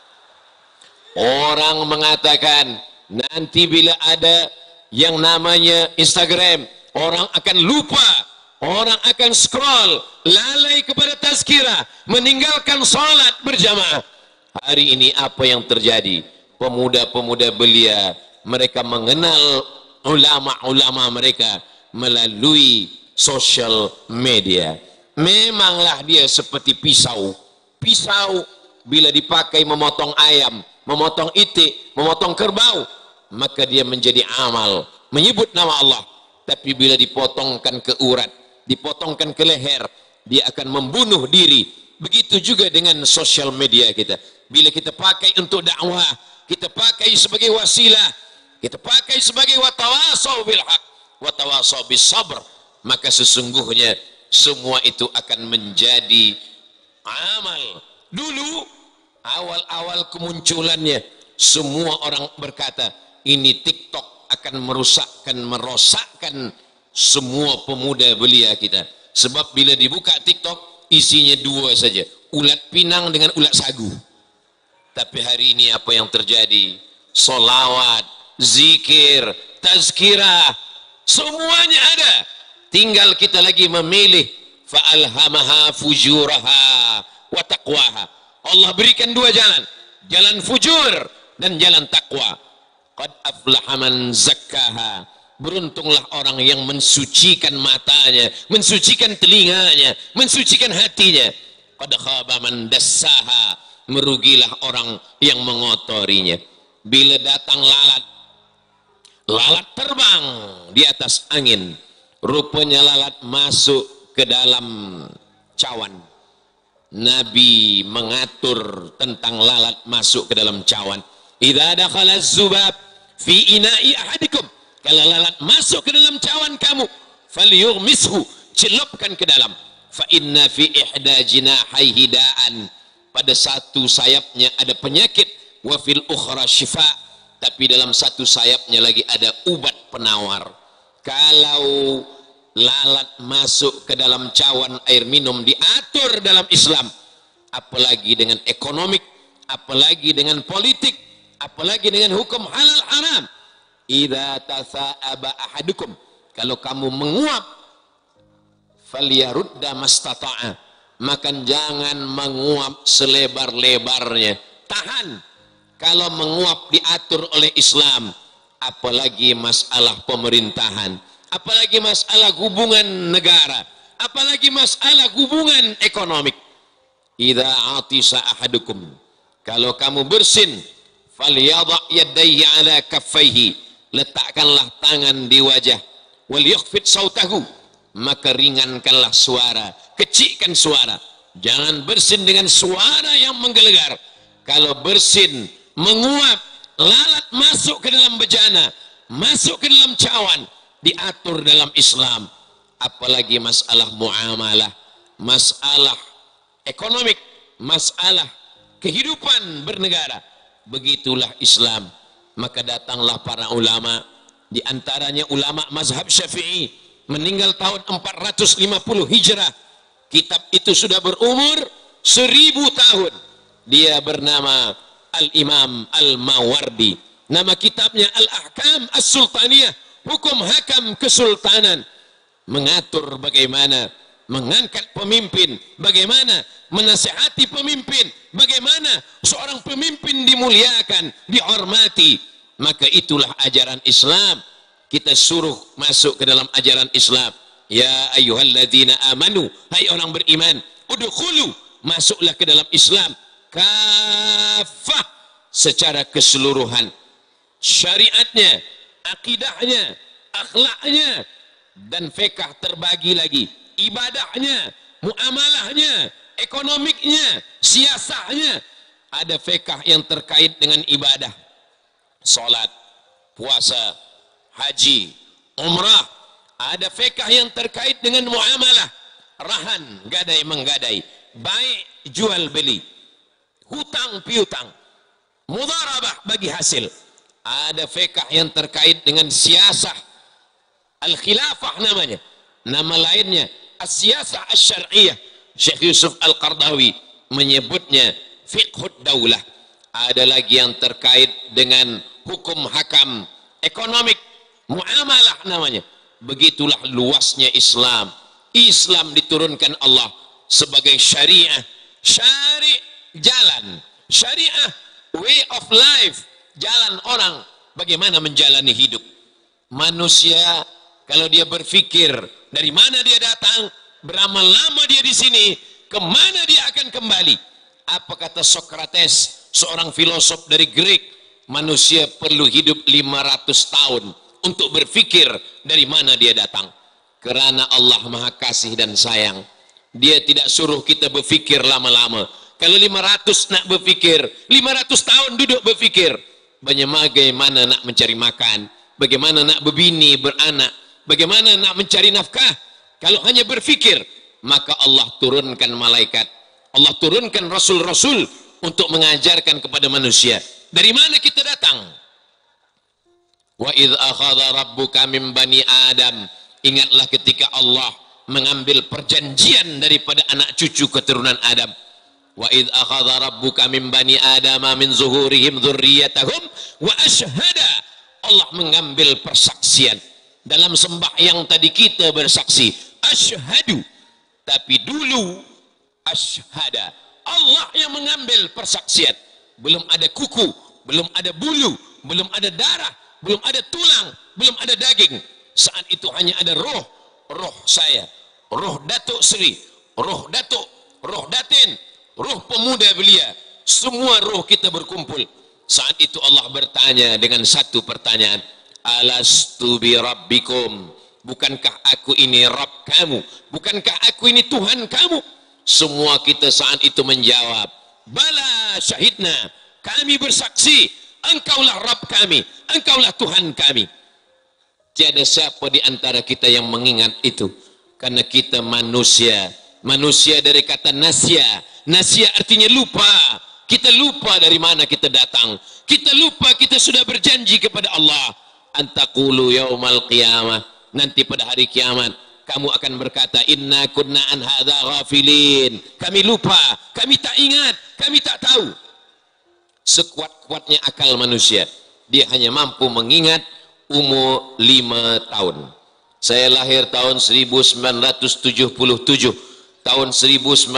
Orang mengatakan nanti bila ada yang namanya Instagram, orang akan lupa, orang akan scroll, lalai kepada tazkirah, meninggalkan sholat berjamaah. Hari ini apa yang terjadi? Pemuda-pemuda belia, mereka mengenal ulama-ulama mereka melalui social media. Memanglah dia seperti pisau. Pisau bila dipakai memotong ayam, memotong itik, memotong kerbau, maka dia menjadi amal, menyebut nama Allah. Tapi bila dipotongkan ke urat, dipotongkan ke leher, dia akan membunuh diri. Begitu juga dengan sosial media kita. Bila kita pakai untuk dakwah, kita pakai sebagai wasilah, kita pakai sebagai watawasau bil haq, watawasau bis sabr, maka sesungguhnya semua itu akan menjadi amal. Dulu awal-awal kemunculannya, semua orang berkata ini TikTok akan merosakkan semua pemuda belia kita. Sebab bila dibuka TikTok isinya dua saja, ulat pinang dengan ulat sagu. Tapi hari ini apa yang terjadi? Solawat, zikir, tazkirah, semuanya ada. Tinggal kita lagi memilih. Fa'alhamaha fujuraha wa taqwaha. Allah berikan dua jalan, jalan fujur dan jalan takwa. Qad aflaha man zakkaha. Beruntunglah orang yang mensucikan matanya, mensucikan telinganya, mensucikan hatinya. Qad khaba man dassaha. Merugilah orang yang mengotorinya. Bila datang lalat, lalat terbang di atas angin. Rupanya lalat masuk ke dalam cawan. Nabi mengatur tentang lalat masuk ke dalam cawan. Idza dakhala az-zubab fi ina'i ahadikum. Kalau lalat masuk ke dalam cawan kamu, falyughmishu, celupkan ke dalam. Fa inna fi ihda jinahaihi da'an. Pada satu sayapnya ada penyakit, wa fil ukhra syifa, tapi dalam satu sayapnya lagi ada ubat penawar. Kalau lalat masuk ke dalam cawan air minum diatur dalam Islam, apalagi dengan ekonomik, apalagi dengan politik, apalagi dengan hukum halal haram. Idza tasa'aba ahadukum, kalau kamu menguap, falyarudda mastata'a, maka jangan menguap selebar-lebarnya, tahan. Kalau menguap diatur oleh Islam, apalagi masalah pemerintahan, apalagi masalah hubungan negara, apalagi masalah hubungan ekonomik. Idza atisa ahadukum, kalau kamu bersin, falyadha yadayhi ala kaffaihi, letakkanlah tangan di wajah, wal yakhfid sautahu, maka ringankanlah suara, kecikkan suara. Jangan bersin dengan suara yang menggelegar. Kalau bersin menguap, lalat masuk ke dalam bejana, masuk ke dalam cawan, diatur dalam Islam, apalagi masalah muamalah, masalah ekonomik, masalah kehidupan bernegara. Begitulah Islam. Maka datanglah para ulama, di antaranya ulama mazhab Syafi'i, meninggal tahun 450 Hijrah. Kitab itu sudah berumur 1000 tahun. Dia bernama Al-Imam Al-Mawardi. Nama kitabnya Al-Ahkam As-Sultaniyah, hukum hakam kesultanan. Mengatur bagaimana mengangkat pemimpin, bagaimana menasihati pemimpin, bagaimana seorang pemimpin dimuliakan, dihormati. Maka itulah ajaran Islam. Kita suruh masuk ke dalam ajaran Islam. Ya ayyuhalladzina amanu, hai orang beriman, udkhulu, masuklah ke dalam Islam kafah, secara keseluruhan. Syariatnya, akidahnya, akhlaknya, dan fikih terbagi lagi. Ibadahnya, muamalahnya, ekonomiknya, siasahnya. Ada fikih yang terkait dengan ibadah, salat, puasa, haji, umrah. Ada fikih yang terkait dengan muamalah, rahan, gadai menggadai, baik jual beli, hutang piutang, mudharabah bagi hasil. Ada fikih yang terkait dengan siasah, al-khilafah namanya. Nama lainnya as-siyasah asy-syar'iyyah. Syekh Yusuf Al-Qardawi menyebutnya fiqhud daulah. Ada lagi yang terkait dengan hukum hakam, ekonomik, muamalah namanya. Begitulah luasnya Islam. Islam diturunkan Allah sebagai syariah. Syari' jalan, syariah way of life, jalan orang bagaimana menjalani hidup. Manusia kalau dia berpikir dari mana dia datang, berapa lama dia di sini, kemana dia akan kembali. Apa kata Socrates, seorang filosof dari Greek? Manusia perlu hidup 500 tahun untuk berpikir dari mana dia datang. Kerana Allah Maha Kasih dan Sayang, Dia tidak suruh kita berpikir lama-lama. Kalau 500 nak berpikir, 500 tahun duduk berpikir, bagaimana nak mencari makan, bagaimana nak berbini, beranak, bagaimana nak mencari nafkah. Kalau hanya berpikir, maka Allah turunkan malaikat, Allah turunkan rasul-rasul untuk mengajarkan kepada manusia. Dari mana kita datang? Wa idh akhadha rabbuka min bani Adam. Ingatlah ketika Allah mengambil perjanjian daripada anak cucu keturunan Adam. Wa idh akhadha rabbuka min bani Adam min zuhurihim dzurriyyatahum wa asyhada. Allah mengambil persaksian. Dalam sembahyang tadi kita bersaksi asyhadu, tapi dulu asyhada. Allah yang mengambil persaksian. Belum ada kuku, belum ada bulu, belum ada darah, belum ada tulang, belum ada daging. Saat itu hanya ada roh, roh saya, roh Datuk Seri, roh Datuk, roh Datin, roh pemuda belia. Semua roh kita berkumpul. Saat itu Allah bertanya dengan satu pertanyaan, alastu bi rabbikum, bukankah aku ini Rabb kamu, bukankah aku ini Tuhan kamu? Semua kita saat itu menjawab, bala syahidna, kami bersaksi, engkaulah Rabb kami, engkaulah Tuhan kami. Tiada siapa di antara kita yang mengingat itu, karena kita manusia. Manusia dari kata nasya. Nasya artinya lupa. Kita lupa dari mana kita datang. Kita lupa kita sudah berjanji kepada Allah, antaqulu yaumal qiyamah, nanti pada hari kiamat kamu akan berkata, inna kunna an hadza ghafilin. Kami lupa, kami tak ingat, kami tak tahu. Sekuat-kuatnya akal manusia, dia hanya mampu mengingat umur 5 tahun. Saya lahir tahun 1977. Tahun 1982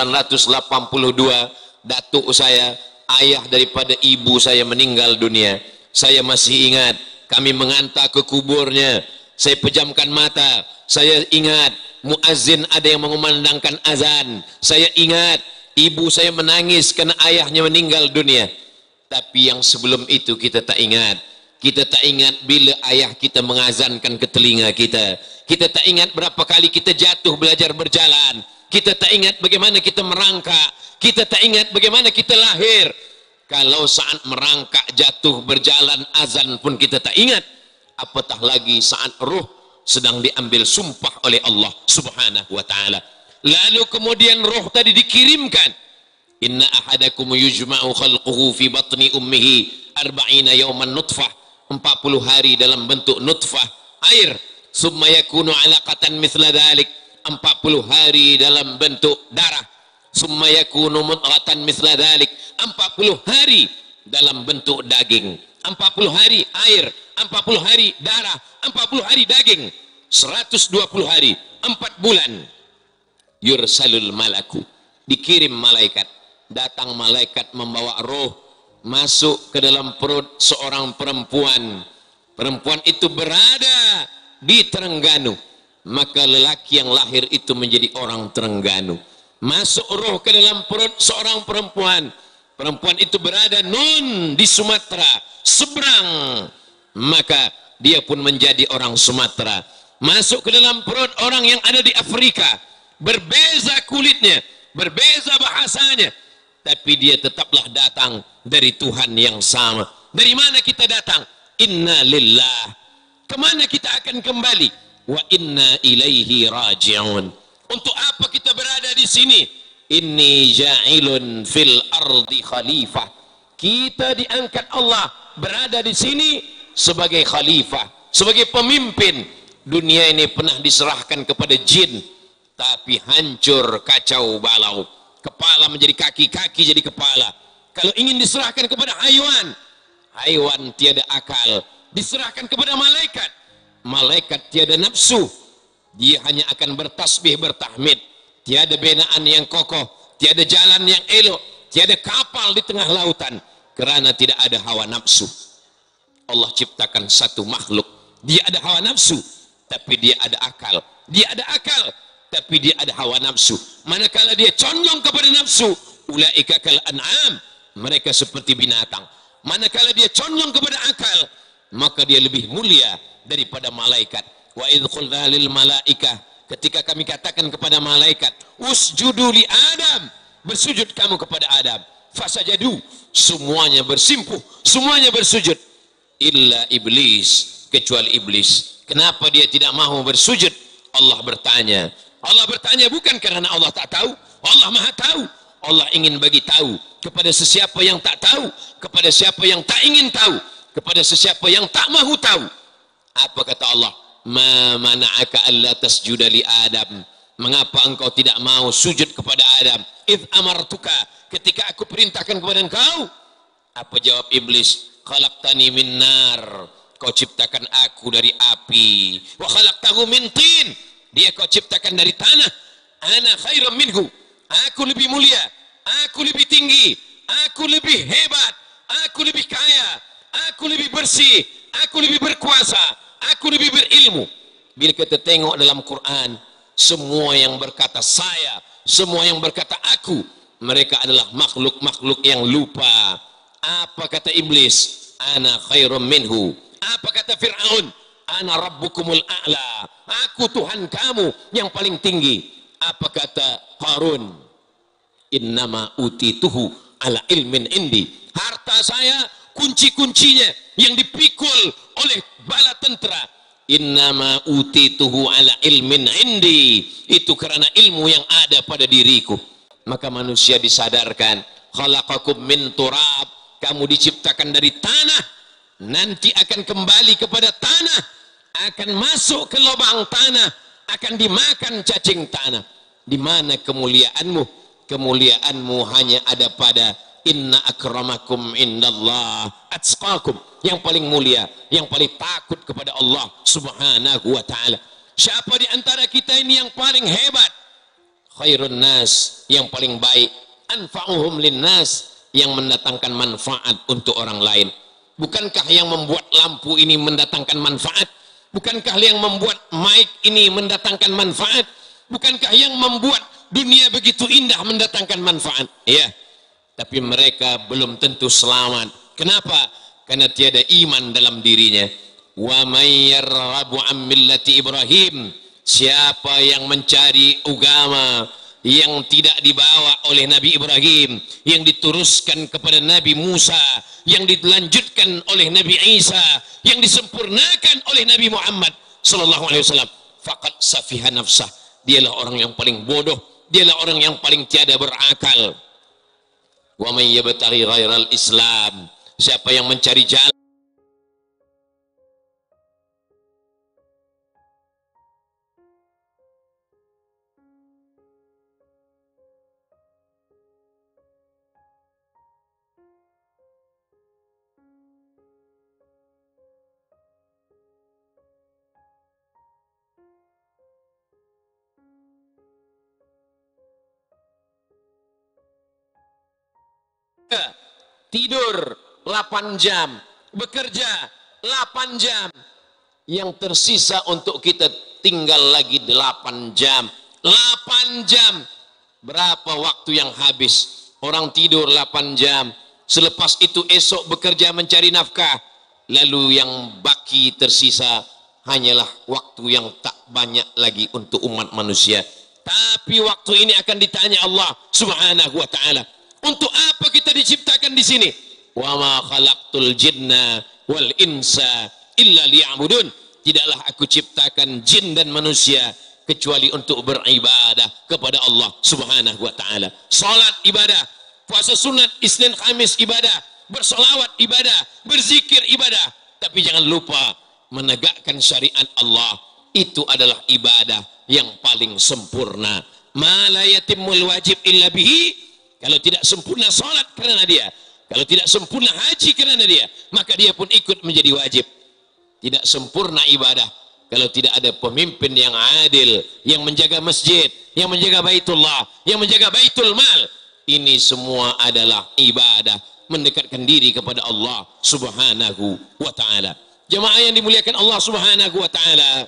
datuk saya, ayah daripada ibu saya meninggal dunia. Saya masih ingat, kami mengantar ke kuburnya. Saya pejamkan mata, saya ingat muazzin ada yang mengumandangkan azan. Saya ingat ibu saya menangis kerana ayahnya meninggal dunia. Tapi yang sebelum itu kita tak ingat. Kita tak ingat bila ayah kita mengazankan ke telinga kita. Kita tak ingat berapa kali kita jatuh belajar berjalan. Kita tak ingat bagaimana kita merangkak. Kita tak ingat bagaimana kita lahir. Kalau saat merangkak, jatuh, berjalan, azan pun kita tak ingat, apatah lagi saat ruh sedang diambil sumpah oleh Allah subhanahu wa ta'ala. Lalu kemudian roh tadi dikirimkan. Inna ahadakum yujma'u khalquhu fi batni ummihi 40 yawman nutfah, 40 hari dalam bentuk nutfah air, summa yakunu alaqatan mithla dhalik, 40 hari dalam bentuk darah, summa yakunu mudghatan mithla dhalik, 40 hari dalam bentuk daging, 40 hari air, 40 hari darah, 40 hari daging, 120 hari, 4 bulan. Yursalul malaku, dikirim malaikat, datang malaikat membawa roh masuk ke dalam perut seorang perempuan. Perempuan itu berada di Terengganu, maka lelaki yang lahir itu menjadi orang Terengganu. Masuk roh ke dalam perut seorang perempuan, perempuan itu berada di Sumatera seberang, maka dia pun menjadi orang Sumatera. Masuk ke dalam perut orang yang ada di Afrika, berbeza kulitnya, berbeza bahasanya, tapi dia tetaplah datang dari Tuhan yang sama. Dari mana kita datang? Inna lillah. Kemana kita akan kembali? Wa inna ilaihi raji'un. Untuk apa kita berada di sini? Inni ja'ilun fil ardi khalifah. Kita diangkat Allah berada di sini sebagai khalifah, sebagai pemimpin. Dunia ini pernah diserahkan kepada jin, tapi hancur, kacau balau. Kepala menjadi kaki, kaki jadi kepala. Kalau ingin diserahkan kepada haiwan, haiwan tiada akal. Diserahkan kepada malaikat, malaikat tiada nafsu. Dia hanya akan bertasbih, bertahmid. Tiada binaan yang kokoh, tiada jalan yang elok, tiada kapal di tengah lautan, kerana tidak ada hawa nafsu. Allah ciptakan satu makhluk, dia ada hawa nafsu, tapi dia ada akal. Dia ada akal, tapi dia ada hawa nafsu. Manakala dia condong kepada nafsu, ulaika kal an'am, mereka seperti binatang. Manakala dia condong kepada akal, maka dia lebih mulia daripada malaikat. Wa idh qulna lil malaikah, ketika kami katakan kepada malaikat, usjudu li Adam, bersujud kamu kepada Adam. Fasajadu, semuanya bersimpuh, semuanya bersujud. Illa iblis, kecuali iblis. Kenapa dia tidak mau bersujud? Allah bertanya. Allah bertanya bukan karena Allah tak tahu. Allah maha tahu. Allah ingin bagi tahu kepada sesiapa yang tak tahu, kepada siapa yang tak ingin tahu, kepada sesiapa yang tak mahu tahu. Apa kata Allah? Ma mana'aka alla tasjuda li Adam. Mengapa engkau tidak mau sujud kepada Adam? Idh amartuka, ketika aku perintahkan kepada engkau. Apa jawab iblis? Khalaqtani min nar, kau ciptakan aku dari api. Wa khalaqtahu min tin, dia kau ciptakan dari tanah. Ana khairum minhu, aku lebih mulia, aku lebih tinggi, aku lebih hebat, aku lebih kaya, aku lebih bersih, aku lebih berkuasa, aku lebih berilmu. Bila kita tengok dalam Quran, semua yang berkata saya, semua yang berkata aku, mereka adalah makhluk-makhluk yang lupa. Apa kata iblis? Ana khairum minhu. Apa kata Fir'aun? Ana rabbukumul a'la, aku Tuhan kamu yang paling tinggi. Apa kata Qarun? Innama utituhu ala ilmin indi, harta saya kunci-kuncinya yang dipikul oleh bala tentera. Innama utituhu ala ilmin indi, itu karena ilmu yang ada pada diriku. Maka manusia disadarkan, khalaqakum min turab, kamu diciptakan dari tanah, nanti akan kembali kepada tanah, akan masuk ke lubang tanah, akan dimakan cacing tanah. Di mana kemuliaanmu? Kemuliaanmu hanya ada pada inna akramakum indallah atqakum, yang paling mulia, yang paling takut kepada Allah subhanahu wa ta'ala. Siapa di antara kita ini yang paling hebat? Khairun nas, yang paling baik. Anfa'uhum linnas, yang mendatangkan manfaat untuk orang lain. Bukankah yang membuat lampu ini mendatangkan manfaat? Bukankah yang membuat mic ini mendatangkan manfaat? Bukankah yang membuat dunia begitu indah mendatangkan manfaat? Ya, tapi mereka belum tentu selamat. Kenapa? Karena tiada iman dalam dirinya. Wa may yarghabu an millati Ibrahim, siapa yang mencari agama yang tidak dibawa oleh Nabi Ibrahim, yang dituruskan kepada Nabi Musa, yang dilanjutkan oleh Nabi Isa, yang disempurnakan oleh Nabi Muhammad sallallahu alaihi wasallam, faqad safiha nafsah, dialah orang yang paling bodoh, dialah orang yang paling tiada berakal. Wa may yabtaghi ghairal Islam, siapa yang mencari jalan tidur 8 jam, bekerja 8 jam, yang tersisa untuk kita tinggal lagi 8 jam. 8 jam, berapa waktu yang habis? Orang tidur 8 jam, selepas itu esok bekerja mencari nafkah, lalu yang baki tersisa hanyalah waktu yang tak banyak lagi untuk umat manusia. Tapi waktu ini akan ditanya Allah Subhanahu wa ta'ala, untuk apa kita diciptakan di sini? Wa ma khalaqtul jinna wal insa illa liya'budun. Tidaklah aku ciptakan jin dan manusia kecuali untuk beribadah kepada Allah Subhanahu wa taala. Salat ibadah, puasa sunat Isnin Khamis ibadah, bersolawat ibadah, berzikir ibadah. Tapi jangan lupa menegakkan syariat Allah, itu adalah ibadah yang paling sempurna. Ma la yatimul wajib illa bihi. Kalau tidak sempurna salat kerana dia, kalau tidak sempurna haji kerana dia, maka dia pun ikut menjadi wajib. Tidak sempurna ibadah kalau tidak ada pemimpin yang adil, yang menjaga masjid, yang menjaga baitullah, yang menjaga baitul mal. Ini semua adalah ibadah, mendekatkan diri kepada Allah Subhanahu wa ta'ala. Jemaah yang dimuliakan Allah Subhanahu wa ta'ala,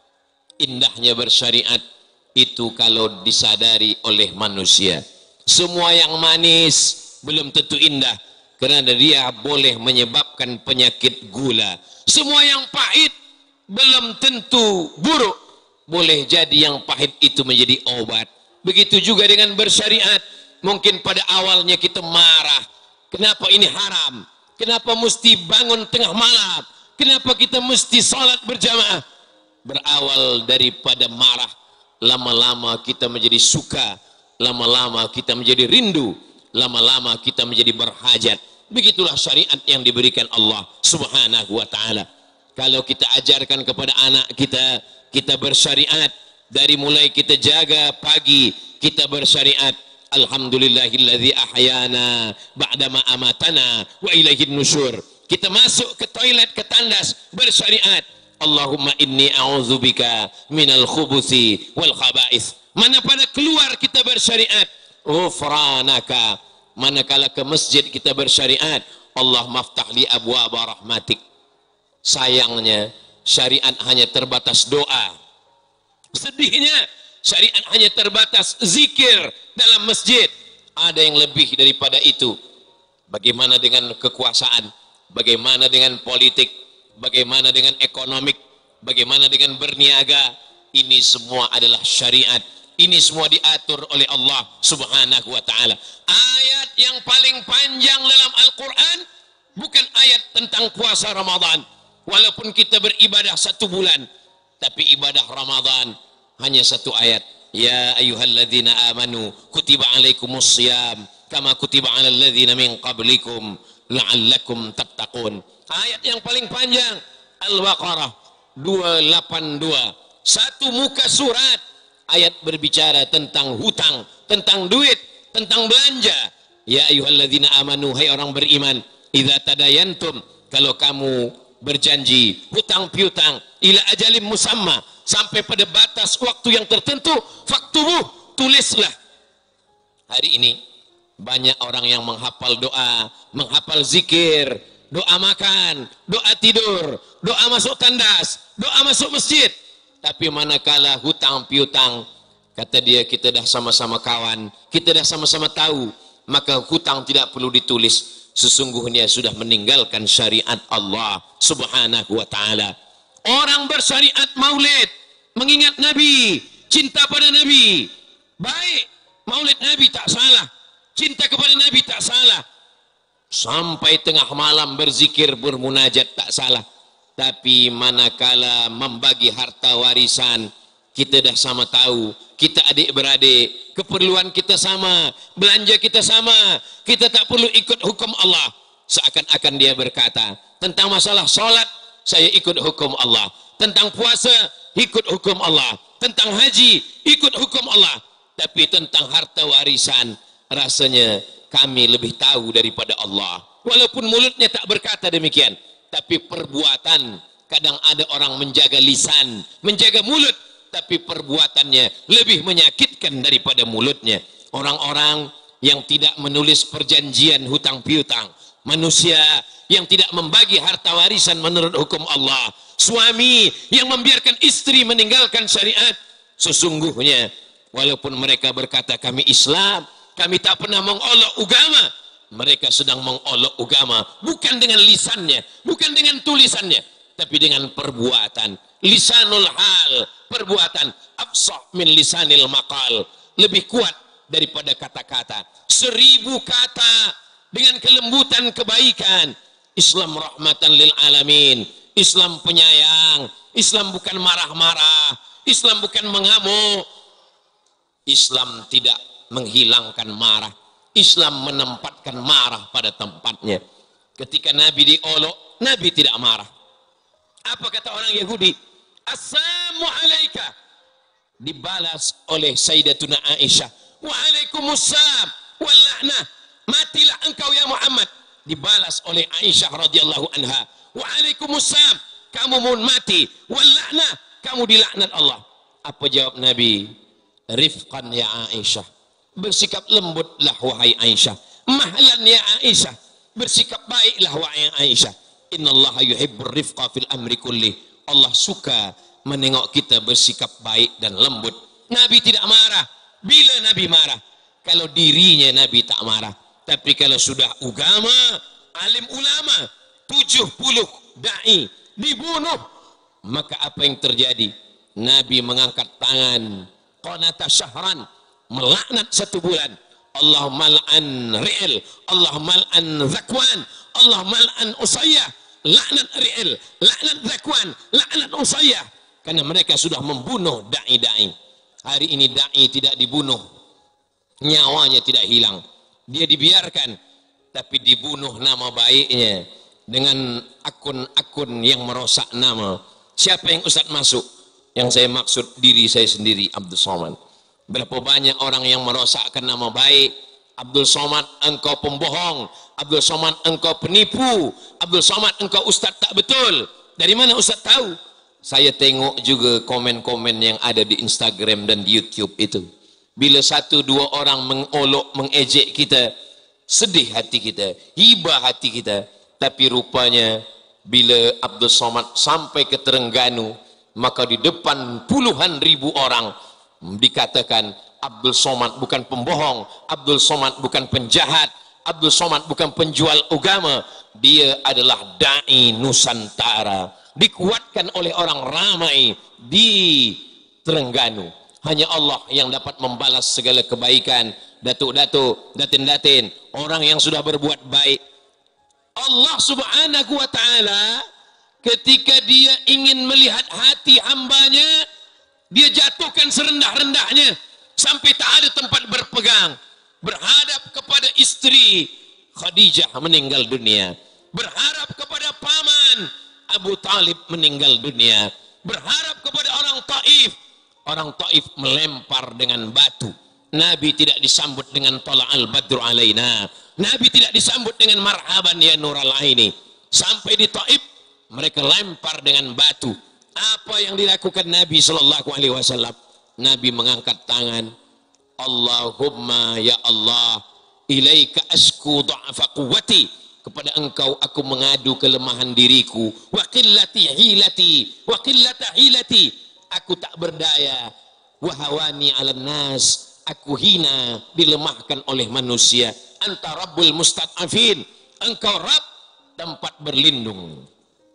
indahnya bersyariat itu kalau disadari oleh manusia. Semua yang manis belum tentu indah, kerana dia boleh menyebabkan penyakit gula. Semua yang pahit belum tentu buruk, boleh jadi yang pahit itu menjadi obat. Begitu juga dengan bersyariat. Mungkin pada awalnya kita marah, kenapa ini haram, kenapa mesti bangun tengah malam, kenapa kita mesti salat berjamaah. Berawal daripada marah, lama-lama kita menjadi suka, lama-lama kita menjadi rindu, lama-lama kita menjadi berhajat. Begitulah syariat yang diberikan Allah Subhanahu wa ta'ala. Kalau kita ajarkan kepada anak kita, kita bersyariat. Dari mulai kita jaga pagi, kita bersyariat. Alhamdulillahilladzi ahyana ba'dama amatana wa ilaihin nusyur. Kita masuk ke toilet, ke tandas, bersyariat. Allahumma inni a'udzubika minal khubuthi wal khaba'ith. Manakala keluar kita bersyariat, ghufranaka. Manakala ke masjid kita bersyariat, Allah maftah li abwaba rahmatik. Sayangnya syariat hanya terbatas doa. Sedihnya syariat hanya terbatas zikir dalam masjid. Ada yang lebih daripada itu. Bagaimana dengan kekuasaan? Bagaimana dengan politik? Bagaimana dengan ekonomik? Bagaimana dengan berniaga? Ini semua adalah syariat. Ini semua diatur oleh Allah Subhanahu wa ta'ala. Ayat yang paling panjang dalam Al-Quran bukan ayat tentang puasa Ramadan. Walaupun kita beribadah 1 bulan, tapi ibadah Ramadan hanya 1 ayat. Ya ayyuhalladzina amanu kutiba alaikumus syiyam kama kutiba alal ladzina min qablikum la'allakum tattaqun. Ayat yang paling panjang Al-Baqarah 282. 1 muka surat. Ayat berbicara tentang hutang, tentang duit, tentang belanja. Ya ayyuhalladzina amanu, hai orang beriman, idza tadayantum, kalau kamu berjanji hutang piutang ila ajalim musamma, sampai pada batas waktu yang tertentu, faktubuh, tulislah. Hari ini banyak orang yang menghafal doa, menghafal zikir, doa makan, doa tidur, doa masuk tandas, doa masuk masjid. Tapi manakala hutang piutang, kata dia, kita dah sama-sama kawan, kita dah sama-sama tahu, maka hutang tidak perlu ditulis. Sesungguhnya sudah meninggalkan syariat Allah Subhanahu wa ta'ala. Orang bersyariat maulid, mengingat Nabi, cinta pada Nabi, baik. Maulid Nabi tak salah, cinta kepada Nabi tak salah. Sampai tengah malam berzikir, bermunajat tak salah. Tapi manakala membagi harta warisan, kita dah sama tahu, kita adik-beradik, keperluan kita sama, belanja kita sama, kita tak perlu ikut hukum Allah. Seakan-akan dia berkata, tentang masalah solat, saya ikut hukum Allah. Tentang puasa, ikut hukum Allah. Tentang haji, ikut hukum Allah. Tapi tentang harta warisan, rasanya kami lebih tahu daripada Allah. Walaupun mulutnya tak berkata demikian, tapi perbuatan, kadang ada orang menjaga lisan, menjaga mulut, tapi perbuatannya lebih menyakitkan daripada mulutnya. Orang-orang yang tidak menulis perjanjian hutang piutang, manusia yang tidak membagi harta warisan menurut hukum Allah, suami yang membiarkan istri meninggalkan syariat, sesungguhnya walaupun mereka berkata kami Islam, kami tak pernah mengolok agama, mereka sedang mengolok agama bukan dengan lisannya, bukan dengan tulisannya, tapi dengan perbuatan. Lisanul hal, perbuatan, afsah min lisanil maqal, lebih kuat daripada kata-kata. 1000 kata dengan kelembutan kebaikan. Islam rahmatan lil alamin, Islam penyayang, Islam bukan marah-marah, Islam bukan mengamuk, Islam tidak menghilangkan marah, Islam menempatkan marah pada tempatnya. Ketika Nabi diolok, Nabi tidak marah. Apa kata orang Yahudi? Assalamu alaika, dibalas oleh Sayyidatuna Aisyah, waalaikumsalam wal la'nah, matilah engkau ya Muhammad. Dibalas oleh Aisyah radhiyallahu anha, waalaikumsalam, kamu mau mati, wal la'nah, kamu dilaknat Allah. Apa jawab Nabi? Rifqan ya Aisyah, bersikap lembutlah wahai Aisyah. Mahlan ya Aisyah, bersikap baiklah wahai Aisyah. Innallaha yuhibbur rifqa fil amri kulli, Allah suka menengok kita bersikap baik dan lembut. Nabi tidak marah. Bila Nabi marah? Kalau dirinya Nabi tak marah. Tapi kalau sudah agama, alim ulama, 70 da'i dibunuh, maka apa yang terjadi? Nabi mengangkat tangan, qanata syahran, melaknat 1 bulan. Allahumma al'an Ri'il, Allahumma al'an Zakwan, Allahumma al'an Usayyah. Laknat Ri'il, laknat Zakwan, laknat Usayyah. Karena mereka sudah membunuh da'i-da'i. Hari ini da'i tidak dibunuh, nyawanya tidak hilang, dia dibiarkan, tapi dibunuh nama baiknya dengan akun-akun yang merosak nama. Siapa yang Ustaz masuk? Yang saya maksud diri saya sendiri, Abdul Somad. Berapa banyak orang yang merosakkan nama baik. Abdul Somad engkau pembohong, Abdul Somad engkau penipu, Abdul Somad engkau ustaz tak betul. Dari mana ustaz tahu? Saya tengok juga komen-komen yang ada di Instagram dan di YouTube itu. Bila 1-2 orang mengolok, mengejek kita, sedih hati kita, hibah hati kita. Tapi rupanya bila Abdul Somad sampai ke Terengganu, maka di depan puluhan ribu orang dikatakan Abdul Somad bukan pembohong, Abdul Somad bukan penjahat, Abdul Somad bukan penjual agama, dia adalah da'i Nusantara, dikuatkan oleh orang ramai di Terengganu. Hanya Allah yang dapat membalas segala kebaikan. Datuk-datuk, datin-datin, orang yang sudah berbuat baik, Allah subhanahu wa ta'ala ketika dia ingin melihat hati hambanya, dia jatuhkan serendah-rendahnya sampai tak ada tempat berpegang. Berhadap kepada istri Khadijah meninggal dunia, berharap kepada paman Abu Talib meninggal dunia, berharap kepada orang Taif melempar dengan batu. Nabi tidak disambut dengan tala'al badru alaina, Nabi tidak disambut dengan marhaban ya nural aini. Sampai di Taif mereka lempar dengan batu. Apa yang dilakukan Nabi SAW? Nabi mengangkat tangan, Allahumma ya Allah, ilaika asku dha'fa quwwati, kepada engkau aku mengadu kelemahan diriku, wa qillati hilati, wa qillata hilati, aku tak berdaya, wa hawani 'alan nas, aku hina, dilemahkan oleh manusia. Anta rabbul mustad'afin, engkau Rabb tempat berlindung.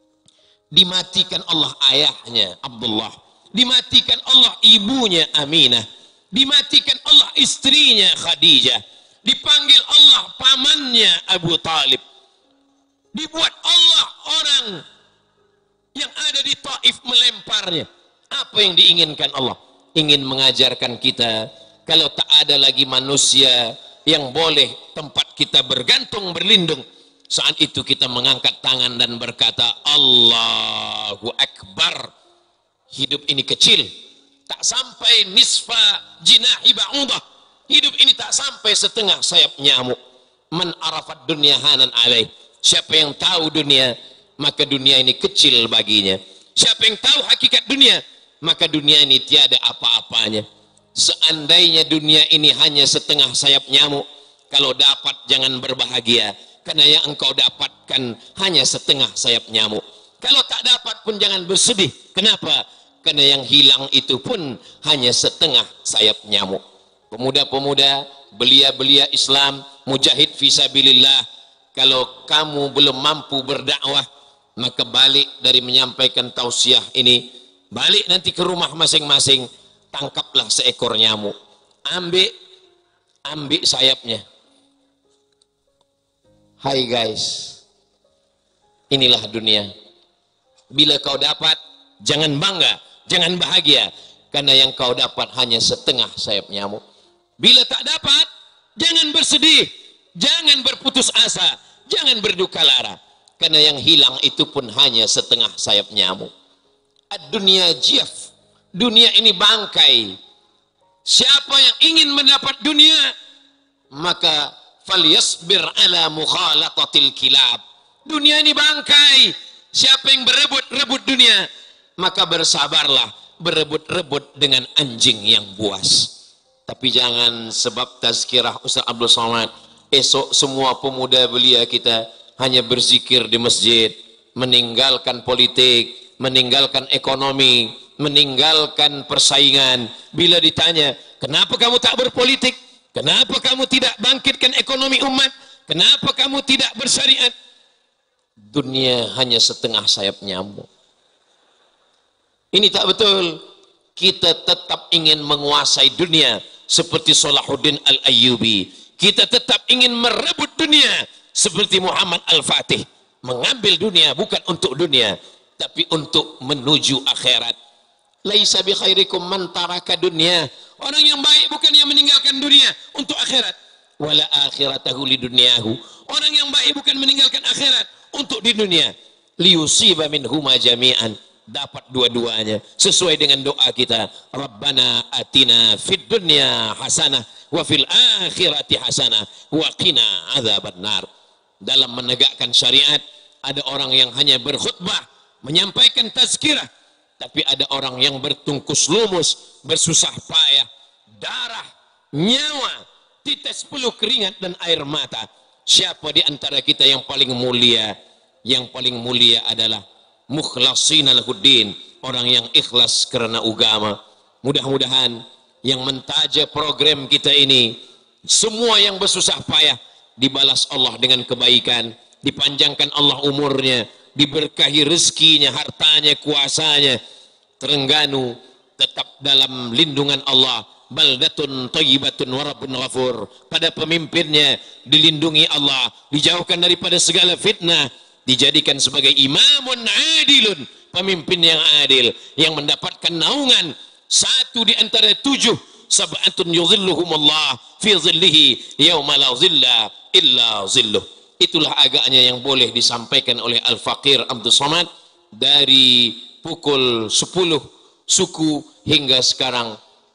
Dimatikan Allah ayahnya Abdullah, dimatikan Allah ibunya Aminah, dimatikan Allah istrinya Khadijah, dipanggil Allah pamannya Abu Talib, dibuat Allah orang yang ada di Taif melemparnya. Apa yang diinginkan Allah? Ingin mengajarkan kita kalau tak ada lagi manusia yang boleh tempat kita bergantung berlindung, saat itu kita mengangkat tangan dan berkata Allahu Akbar. Hidup ini kecil, tak sampai nisfa jinahi ba'udah. Hidup ini tak sampai setengah sayap nyamuk. Man arafat dunya hanan alaih. Siapa yang tahu dunia, maka dunia ini kecil baginya. Siapa yang tahu hakikat dunia, maka dunia ini tiada apa-apanya. Seandainya dunia ini hanya setengah sayap nyamuk, kalau dapat jangan berbahagia, karena yang engkau dapatkan hanya setengah sayap nyamuk. Kalau tak dapat pun jangan bersedih. Kenapa? Karena yang hilang itu pun hanya setengah sayap nyamuk. Pemuda-pemuda, belia-belia Islam, mujahid fisabilillah, kalau kamu belum mampu berdakwah, maka balik dari menyampaikan tausiah ini, balik nanti ke rumah masing-masing, tangkaplah seekor nyamuk, ambil sayapnya. Hai guys, inilah dunia. Bila kau dapat, jangan bangga, jangan bahagia, karena yang kau dapat hanya setengah sayap nyamuk. Bila tak dapat, jangan bersedih, jangan berputus asa, jangan berduka lara, karena yang hilang itu pun hanya setengah sayap nyamuk. Ad-dunya jiyaf, dunia ini bangkai. Siapa yang ingin mendapat dunia, maka falyasbir ala mukhalatatil kilab. Dunia ini bangkai. Siapa yang berebut-rebut dunia, maka bersabarlah berebut-rebut dengan anjing yang buas. Tapi jangan sebab tazkirah Ustaz Abdul Somad, esok semua pemuda belia kita hanya berzikir di masjid, meninggalkan politik, meninggalkan ekonomi, meninggalkan persaingan. Bila ditanya, kenapa kamu tak berpolitik? Kenapa kamu tidak bangkitkan ekonomi umat? Kenapa kamu tidak bersyariat? Dunia hanya setengah sayap nyamuk. Ini tak betul. Kita tetap ingin menguasai dunia seperti Salahuddin Al-Ayyubi. Kita tetap ingin merebut dunia seperti Muhammad Al-Fatih. Mengambil dunia bukan untuk dunia, tapi untuk menuju akhirat. Laisa bi khairikum man taraka dunya. Orang yang baik bukan yang meninggalkan dunia untuk akhirat. Wala akhiratahu lidunyahu. Orang yang baik bukan meninggalkan akhirat untuk di dunia. Liyusiba minhuma jami'an. Dapat dua-duanya sesuai dengan doa kita. Rabbana atina fid dunya hasanah wa fil akhirati hasanah wa qina adzabannar. Dalam menegakkan syariat, ada orang yang hanya berkhutbah, menyampaikan tazkirah, tapi ada orang yang bertungkus lumus, bersusah payah, darah, nyawa, titis peluh keringat dan air mata. Siapa di antara kita yang paling mulia? Yang paling mulia adalah mukhlasin lahuddin, orang yang ikhlas karena agama. Mudah-mudahan yang mentaja program kita ini, semua yang bersusah payah dibalas Allah dengan kebaikan, dipanjangkan Allah umurnya, diberkahi rezekinya, hartanya, kuasanya. Terengganu tetap dalam lindungan Allah. Baldatun thayyibatun wa rabbun ghafur. Pada pemimpinnya dilindungi Allah, dijauhkan daripada segala fitnah, dijadikan sebagai imamun adilun, pemimpin yang adil, yang mendapatkan naungan satu di antara 7, sab'atun yuzilluhumullah fi zillihi yauma la zilla illa zilluh. Itulah agaknya yang boleh disampaikan oleh Al-Faqir Abdul Somad dari pukul 10 suku hingga sekarang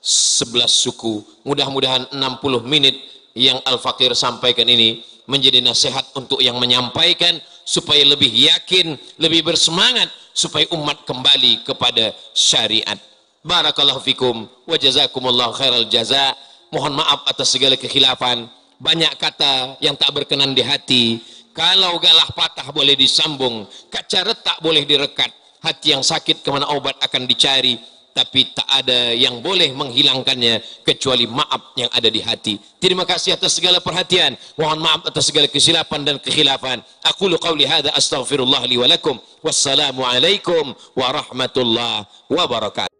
11 suku. Mudah-mudahan 60 menit yang Al-Faqir sampaikan ini menjadi nasihat untuk yang menyampaikan, supaya lebih yakin, lebih bersemangat, supaya umat kembali kepada syariat. Barakallahu fikum wa jazakumullahu khairal jaza. Mohon maaf atas segala kekhilafan. Banyak kata yang tak berkenan di hati. Kalau galah patah boleh disambung, kaca retak boleh direkat. Hati yang sakit kemana obat akan dicari, tapi tak ada yang boleh menghilangkannya kecuali maaf yang ada di hati. Terima kasih atas segala perhatian. Mohon maaf atas segala kesilapan dan kekhilafan. Aqulu qawli hadza astaghfirullah li wa lakum. Wassalamu alaikum warahmatullahi wabarakatuh.